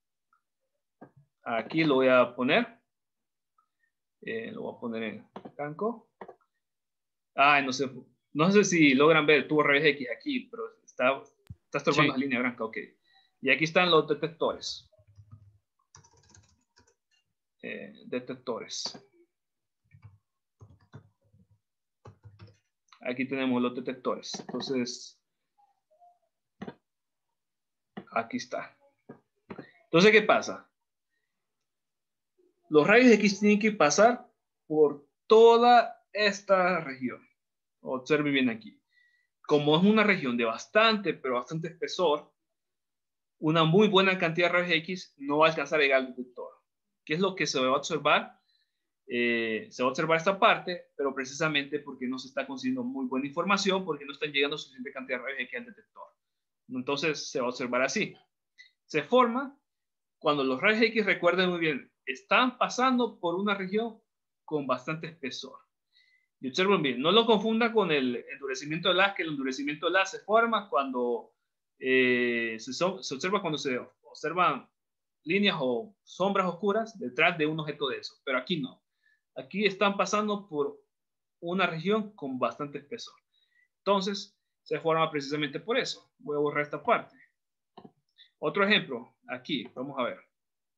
Aquí lo voy a poner. Eh, lo voy a poner en blanco. Ah, no sé, no sé si logran ver el tubo de rayos X aquí, pero está, está estorbando Sí. la línea blanca. Ok. Y aquí están los detectores. Eh, detectores. Aquí tenemos los detectores. Entonces, aquí está. Entonces, ¿qué pasa? Los rayos X tienen que pasar por toda esta región. Observe bien aquí. Como es una región de bastante, pero bastante espesor, una muy buena cantidad de rayos X no va a alcanzar a llegar al detector. ¿Qué es lo que se va a observar? Eh, se va a observar esta parte, pero precisamente porque no se está consiguiendo muy buena información, porque no están llegando suficiente cantidad de rayos X al detector. Entonces se va a observar así. Se forma cuando los rayos X, recuerden muy bien, están pasando por una región con bastante espesor. Y observen bien, no lo confunda con el endurecimiento del haz, que el endurecimiento del haz se forma cuando eh, se, so, se observa cuando se observan líneas o sombras oscuras detrás de un objeto denso, pero aquí no. Aquí están pasando por una región con bastante espesor. Entonces, se forma precisamente por eso. Voy a borrar esta parte. Otro ejemplo, aquí, vamos a ver.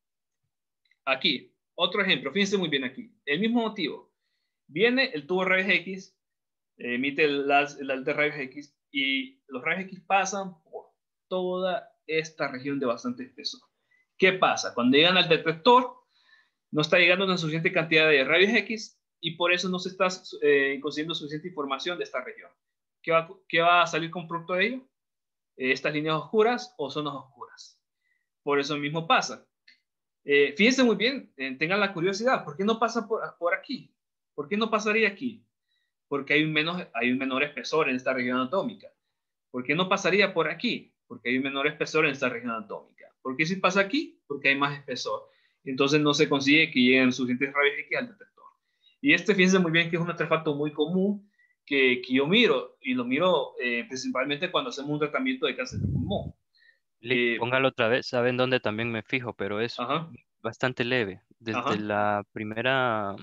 Aquí, otro ejemplo, fíjense muy bien aquí. El mismo motivo. Viene el tubo de rayos X, emite el, el haz de rayos X y los rayos X pasan por toda esta región de bastante espesor. ¿Qué pasa? Cuando llegan al detector, no está llegando una suficiente cantidad de rayos X y por eso no se está eh, consiguiendo suficiente información de esta región. ¿Qué va, qué va a salir con producto de ello? Eh, estas líneas oscuras o zonas oscuras. Por eso mismo pasa. Eh, fíjense muy bien, eh, tengan la curiosidad, ¿por qué no pasa por, por aquí? ¿Por qué no pasaría aquí? Porque hay un, menos, hay un menor espesor en esta región anatómica. ¿Por qué no pasaría por aquí? Porque hay un menor espesor en esta región anatómica. ¿Por qué si pasa aquí? Porque hay más espesor. Entonces no se consigue que lleguen suficientes rayos X al detector. Y este, fíjense muy bien que es un artefacto muy común que, que yo miro, y lo miro eh, principalmente cuando hacemos un tratamiento de cáncer de pulmón. Le, Eh, póngalo otra vez, ¿saben dónde también me fijo? Pero es ajá, bastante leve. Desde ajá. la primera,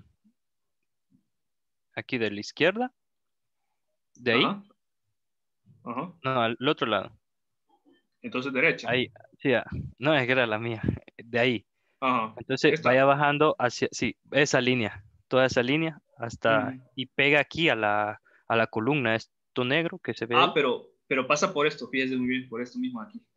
aquí de la izquierda, de ahí, Ajá. Ajá. no, al otro lado. Entonces derecha. Ahí, sí, ah, no, es que era la mía, de ahí. Ajá. Entonces Esta. vaya bajando hacia, sí, esa línea, toda esa línea, hasta, Uh-huh. y pega aquí a la, a la columna, esto negro que se ve Ah, ahí. pero, pero pasa por esto, fíjense muy bien, por esto mismo aquí.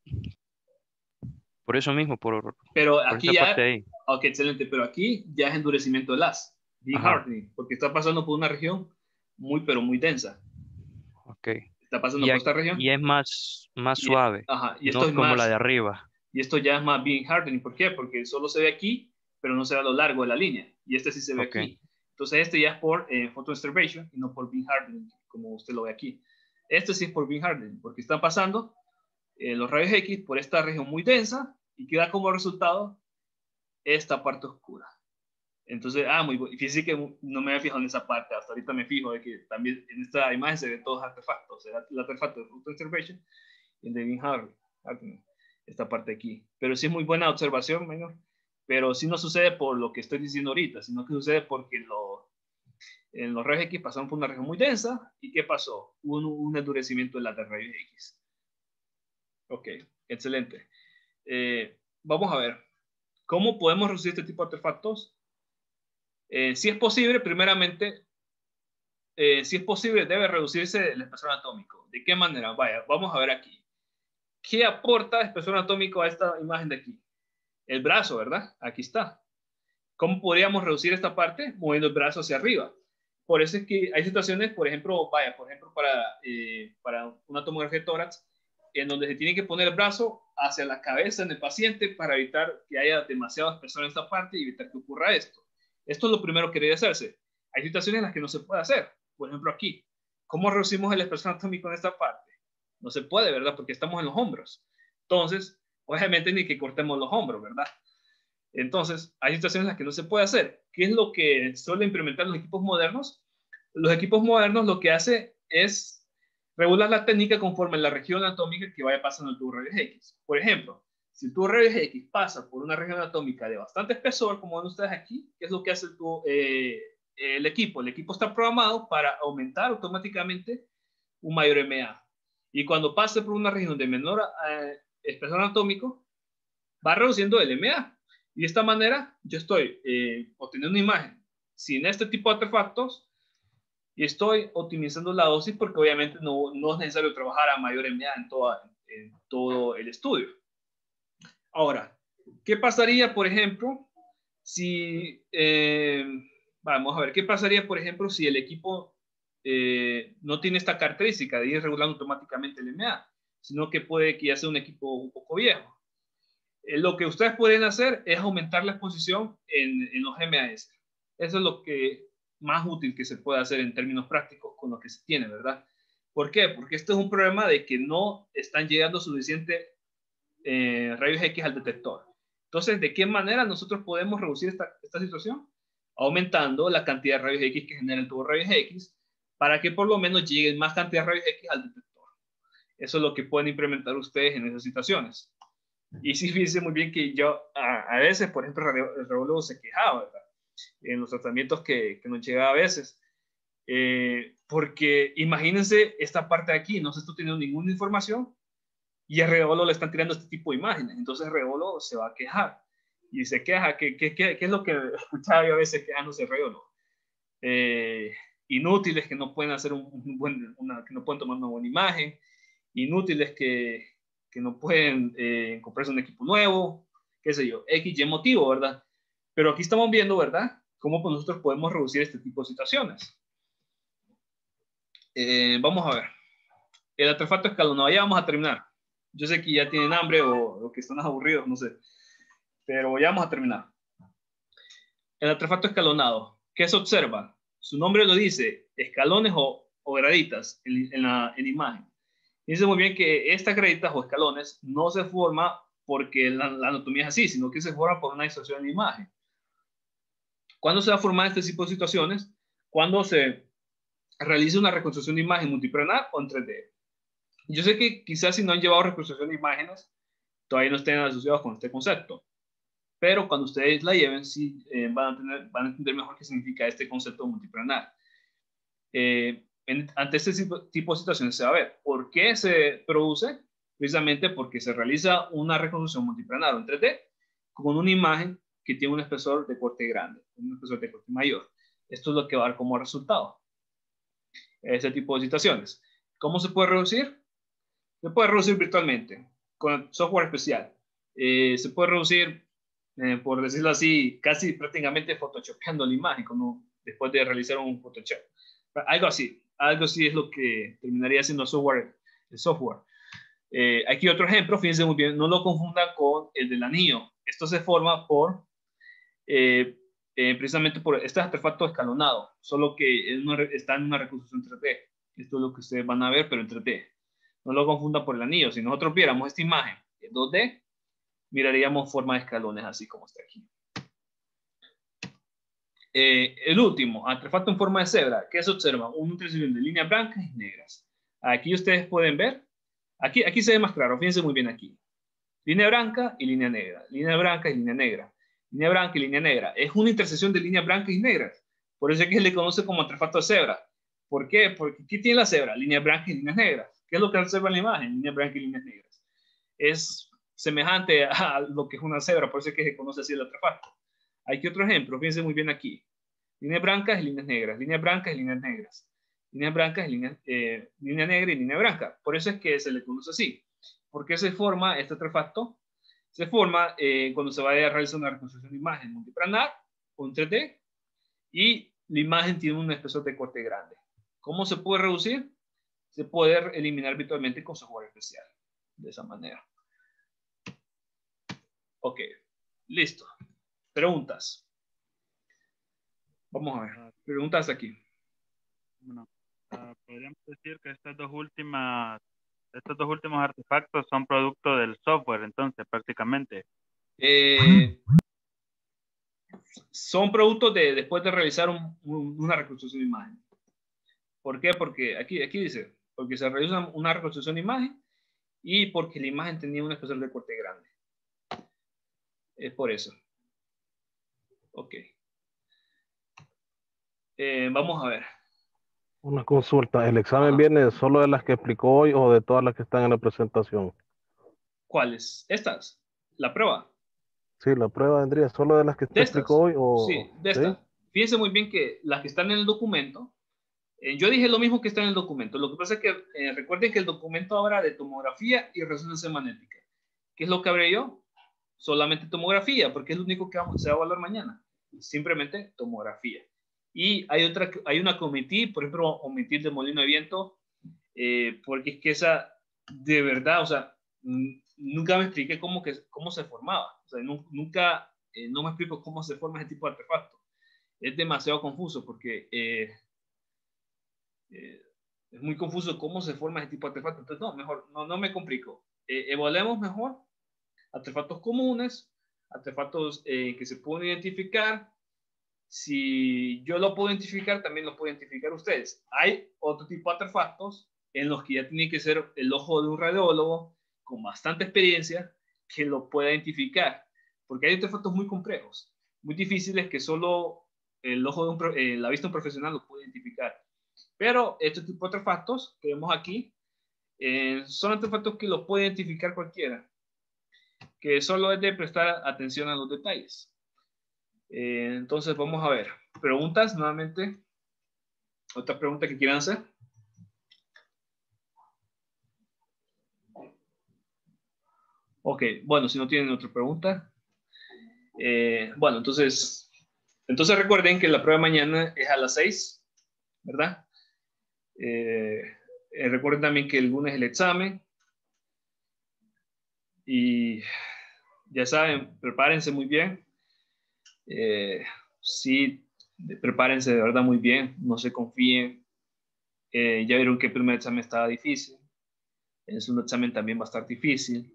Por eso mismo, por, Pero por aquí esa ya, parte de ahí. ok, excelente, pero aquí ya es endurecimiento del haz, beam Ajá, hardening, porque está pasando por una región muy, pero muy densa. ok. Está pasando Y, por a- esta región. y es más, más Y, suave, ajá, y no esto es como la de más, arriba. y esto ya es más beam hardening. ¿Por qué? Porque solo se ve aquí, pero no se ve a lo largo de la línea. Y este sí se ve Ok, aquí. Entonces este ya es por eh, photointervention y no por beam hardening, como usted lo ve aquí. Este sí es por beam hardening, porque están pasando eh, los rayos X por esta región muy densa y queda como resultado esta parte oscura. Entonces, ah, muy bueno. Fíjense que no me había fijado en esa parte. Hasta ahorita me fijo de que también en esta imagen se ven todos artefactos. El, el artefacto de Photo Intervention y el de Vin Harvey. Esta parte aquí. Pero sí es muy buena observación, menor. Pero sí no sucede por lo que estoy diciendo ahorita, sino que sucede porque lo, en los rayos X pasaron por una región muy densa. ¿Y qué pasó? Hubo un, un endurecimiento de la de rayos X. Ok, excelente. Eh, vamos a ver. ¿Cómo podemos reducir este tipo de artefactos? Eh, si es posible, primeramente, eh, si es posible, debe reducirse el espesor atómico. ¿De qué manera? Vaya, vamos a ver aquí. ¿Qué aporta espesor atómico a esta imagen de aquí? El brazo, ¿verdad? Aquí está. ¿Cómo podríamos reducir esta parte? Moviendo el brazo hacia arriba. Por eso es que hay situaciones, por ejemplo, vaya, por ejemplo, para, eh, para una tomografía de tórax, en donde se tiene que poner el brazo hacia la cabeza del paciente para evitar que haya demasiado espesor en esta parte y evitar que ocurra esto. Esto es lo primero que debe hacerse. Hay situaciones en las que no se puede hacer. Por ejemplo, aquí. ¿Cómo reducimos el espesor atómico en esta parte? No se puede, ¿verdad? Porque estamos en los hombros. Entonces, obviamente ni que cortemos los hombros, ¿verdad? Entonces, hay situaciones en las que no se puede hacer. ¿Qué es lo que suelen implementar los equipos modernos? Los equipos modernos lo que hace es regular la técnica conforme a la región atómica que vaya pasando el tubo de rayos X. Por ejemplo, si el tubo de rayos X pasa por una región atómica de bastante espesor, como ven ustedes aquí, ¿qué es lo que hace el, tubo, eh, el equipo? El equipo está programado para aumentar automáticamente un mayor M A. Y cuando pase por una región de menor eh, espesor atómico, va reduciendo el M A. Y de esta manera yo estoy eh, obteniendo una imagen sin este tipo de artefactos y estoy optimizando la dosis porque obviamente no, no es necesario trabajar a mayor M A en, toda, en todo el estudio. Ahora, ¿qué pasaría, por ejemplo, si... Eh, vamos a ver, ¿qué pasaría, por ejemplo, si el equipo eh, no tiene esta característica de ir regulando automáticamente el M A, sino que puede que ya sea un equipo un poco viejo? Lo que ustedes pueden hacer es aumentar la exposición en, en los M A S. Eso es lo que más útil que se puede hacer en términos prácticos con lo que se tiene, ¿verdad? ¿Por qué? Porque esto es un problema de que no están llegando suficiente eh, rayos X al detector. Entonces, ¿de qué manera nosotros podemos reducir esta, esta situación? Aumentando la cantidad de rayos X que genera el tubo de rayos X para que por lo menos lleguen más cantidad de rayos X al detector. Eso es lo que pueden implementar ustedes en esas situaciones. Y sí, fíjense muy bien que yo a, a veces, por ejemplo, el radiólogo se quejaba, ¿verdad? En los tratamientos que, que nos llegaba a veces. Eh, porque imagínense esta parte de aquí, no se está teniendo ninguna información y el radiólogo le están tirando este tipo de imágenes. Entonces el radiólogo se va a quejar. Y se queja, ¿qué, qué, qué, qué es lo que escuchaba yo a veces quejándose el radiólogo? Eh, inútiles que no pueden hacer un, un buen, una, que no pueden tomar una buena imagen, inútiles que que no pueden eh, comprarse un equipo nuevo, qué sé yo, X, Y motivo, ¿verdad? Pero aquí estamos viendo, ¿verdad?, cómo pues nosotros podemos reducir este tipo de situaciones. Eh, vamos a ver. El artefacto escalonado, ya vamos a terminar. Yo sé que ya tienen hambre o, o que están aburridos, no sé. Pero ya vamos a terminar. El artefacto escalonado, ¿qué se observa? Su nombre lo dice, escalones o, o graditas en, en, la, en la imagen. Dice muy bien que estas graditas o escalones no se forma porque la, la anatomía es así, sino que se forma por una distorsión de imagen. ¿Cuándo se va a formar este tipo de situaciones? Cuando se realiza una reconstrucción de imagen multiplanar o en tres D. Yo sé que quizás si no han llevado reconstrucción de imágenes, todavía no estén asociados con este concepto. Pero cuando ustedes la lleven, sí eh, van, a tener, van a entender mejor qué significa este concepto multiplanar. Eh, En, ante este tipo de situaciones se va a ver. ¿Por qué se produce? Precisamente porque se realiza una reconstrucción multiplanar o en tres D con una imagen que tiene un espesor de corte grande, un espesor de corte mayor. Esto es lo que va a dar como resultado ese tipo de situaciones. ¿Cómo se puede reducir? Se puede reducir virtualmente con software especial. Eh, se puede reducir, eh, por decirlo así, casi prácticamente photoshopeando la imagen como después de realizar un Photoshop. Algo así. Algo así es lo que terminaría siendo software, el software. Eh, aquí otro ejemplo, fíjense muy bien, no lo confundan con el del anillo. Esto se forma por, eh, eh, precisamente por este artefacto escalonado, solo que es una, está en una reconstrucción tres D. Esto es lo que ustedes van a ver, pero en tres D. No lo confundan por el anillo. Si nosotros viéramos esta imagen en dos D, miraríamos forma de escalones así como está aquí. Eh, el último, artefacto en forma de cebra. ¿Qué se observa? Una intersección de líneas blancas y negras. Aquí ustedes pueden ver, aquí, aquí se ve más claro, fíjense muy bien aquí. Línea blanca y línea negra, línea blanca y línea negra, línea blanca y línea negra. Es una intersección de líneas blancas y negras. Por eso es que se le conoce como artefacto de cebra. ¿Por qué? Porque aquí tiene la cebra, líneas blancas y líneas negras. ¿Qué es lo que observa en la imagen? Líneas blancas y líneas negras. Es semejante a lo que es una cebra, por eso es que se conoce así el artefacto. Hay que otro ejemplo, fíjense muy bien aquí. Líneas blancas y líneas negras, líneas blancas y líneas negras, líneas blancas y líneas, eh, línea negra y línea blanca. Por eso es que se le conoce así. ¿Por qué se forma este artefacto? Se forma eh, cuando se vaya a realizar una reconstrucción de imagen multiplanar o en tres D y la imagen tiene un espesor de corte grande. ¿Cómo se puede reducir? Se puede eliminar virtualmente con software especial. De esa manera. Ok, listo. Preguntas. Vamos a ver. Preguntas aquí. Bueno, uh, podríamos decir que estas dos últimas, estos dos últimos artefactos son producto del software, entonces, prácticamente. Eh, son productos de después de realizar un, un, una reconstrucción de imagen. ¿Por qué? Porque aquí, aquí dice, porque se realiza una, una reconstrucción de imagen y porque la imagen tenía un espesor de corte grande. Es por eso. Ok. Eh, vamos a ver. Una consulta. ¿El examen Ajá. viene solo de las que explicó hoy o de todas las que están en la presentación? ¿Cuáles? ¿Estas? ¿La prueba? Sí, la prueba vendría solo de las que usted explicó hoy o... Sí, de estas. ¿Sí? Fíjense muy bien que las que están en el documento, eh, yo dije lo mismo que está en el documento. Lo que pasa es que eh, recuerden que el documento habla de tomografía y resonancia magnética. ¿Qué es lo que habré yo? Solamente tomografía, porque es lo único que vamos, se va a evaluar mañana. Simplemente tomografía. Y hay otra, hay una que omití, por ejemplo, omitir de molino de viento, eh, porque es que esa, de verdad, o sea, nunca me expliqué cómo, que, cómo se formaba. O sea, nunca, eh, no me explico cómo se forma ese tipo de artefacto. Es demasiado confuso porque eh, eh, es muy confuso cómo se forma ese tipo de artefacto. Entonces, no, mejor, no, no me complico. Eh, evaluemos mejor artefactos comunes, artefactos eh, que se pueden identificar. Si yo lo puedo identificar, también lo pueden identificar ustedes. Hay otro tipo de artefactos en los que ya tiene que ser el ojo de un radiólogo con bastante experiencia que lo pueda identificar, porque hay artefactos muy complejos, muy difíciles que solo el ojo de un, eh, la vista de un profesional lo puede identificar. Pero este tipo de artefactos que vemos aquí eh, son artefactos que lo puede identificar cualquiera, que solo es de prestar atención a los detalles. Eh, entonces vamos a ver. Preguntas nuevamente. ¿Otra pregunta que quieran hacer? Ok, bueno, si no tienen otra pregunta. Eh, bueno, entonces, entonces recuerden que la prueba de mañana es a las seis, ¿verdad? Eh, eh, recuerden también que el lunes es el examen. Y ya saben, prepárense muy bien. Eh, sí, prepárense de verdad muy bien, no se confíen. Eh, ya vieron que el primer examen estaba difícil, el segundo examen también va a estar difícil.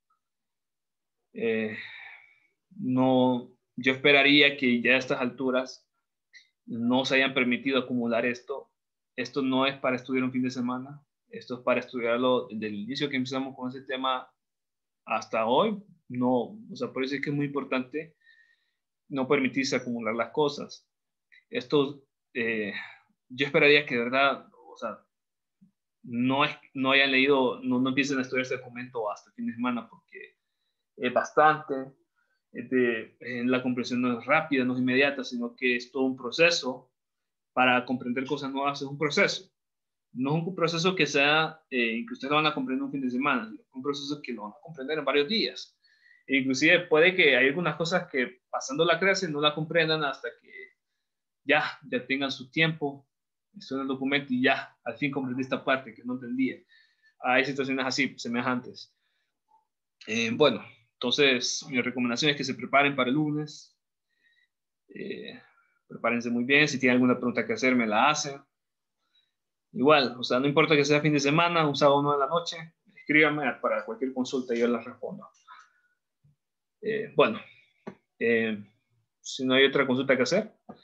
Eh, no, yo esperaría que ya a estas alturas no se hayan permitido acumular esto. Esto no es para estudiar un fin de semana, esto es para estudiarlo desde el inicio que empezamos con ese tema hasta hoy. No, o sea, por eso es que es muy importante no permitirse acumular las cosas. Esto, eh, yo esperaría que de verdad, o sea, no, es, no hayan leído, no, no empiecen a estudiar este documento hasta el fin de semana, porque es bastante, es de, eh, la comprensión no es rápida, no es inmediata, sino que es todo un proceso. Para comprender cosas nuevas es un proceso. No es un proceso que sea, eh, que ustedes lo van a comprender un fin de semana, es un proceso que lo van a comprender en varios días. E inclusive puede que hay algunas cosas que pasando la clase no la comprendan hasta que ya, ya tengan su tiempo, esto en el documento y ya, al fin comprendí esta parte que no entendía. Hay situaciones así, semejantes. Eh, bueno, entonces mi recomendación es que se preparen para el lunes. Eh, prepárense muy bien, si tienen alguna pregunta que hacer me la hacen. Igual, o sea, no importa que sea fin de semana, un sábado o no de la noche, escríbanme para cualquier consulta y yo les respondo. Eh, bueno, eh, si no hay otra consulta que hacer,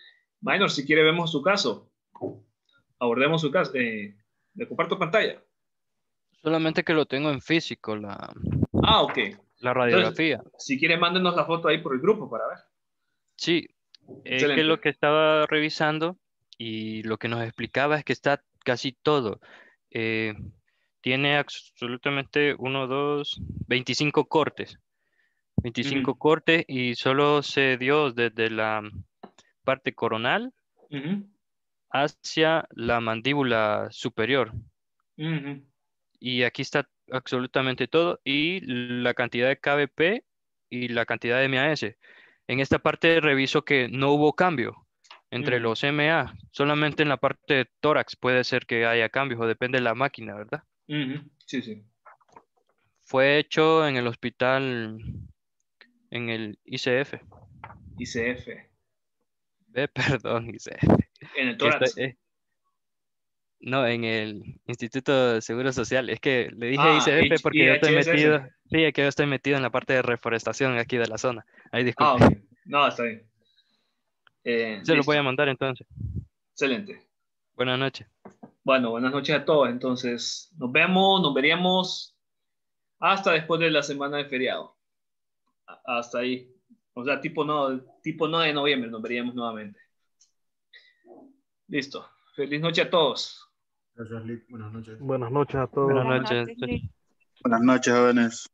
Minor, si quiere vemos su caso. Abordemos su caso. Eh, le comparto pantalla. Solamente que lo tengo en físico, la, Ah, ok. la radiografía. Entonces, si quiere, mándenos la foto ahí por el grupo para ver. Sí, es Excelente. que lo que estaba revisando y lo que nos explicaba es que está casi todo. Eh, tiene absolutamente uno, dos, veinticinco cortes. veinticinco Ujú. cortes y solo se dio desde la parte coronal Ujú. hacia la mandíbula superior. Ujú. Y aquí está absolutamente todo y la cantidad de K B P y la cantidad de M A S. En esta parte reviso que no hubo cambio entre Ujú. los M A, solamente en la parte de tórax puede ser que haya cambios o depende de la máquina, ¿verdad? Ujú. Sí, sí. Fue hecho en el hospital, en el I C F. I C F. Ve, perdón, I C F. En el Que estoy, tórax. eh, no, en el Instituto de Seguro Social. Es que le dije Ah, I C F H- porque yo estoy metido, IHSS. sí, es que yo estoy metido en la parte de reforestación aquí de la zona. Ahí Ah, disculpe. ok. No, está bien. Eh, Se los voy a listo. mandar entonces. Excelente. Buenas noches. Bueno, buenas noches a todos. Entonces, nos vemos, nos veríamos hasta después de la semana de feriado. A- Hasta ahí. O sea, tipo no, tipo nueve de noviembre nos veríamos nuevamente. Listo. Feliz noche a todos. Gracias, Lick. Buenas noches. Buenas noches a Buenas todos. noches. Buenas noches, jóvenes.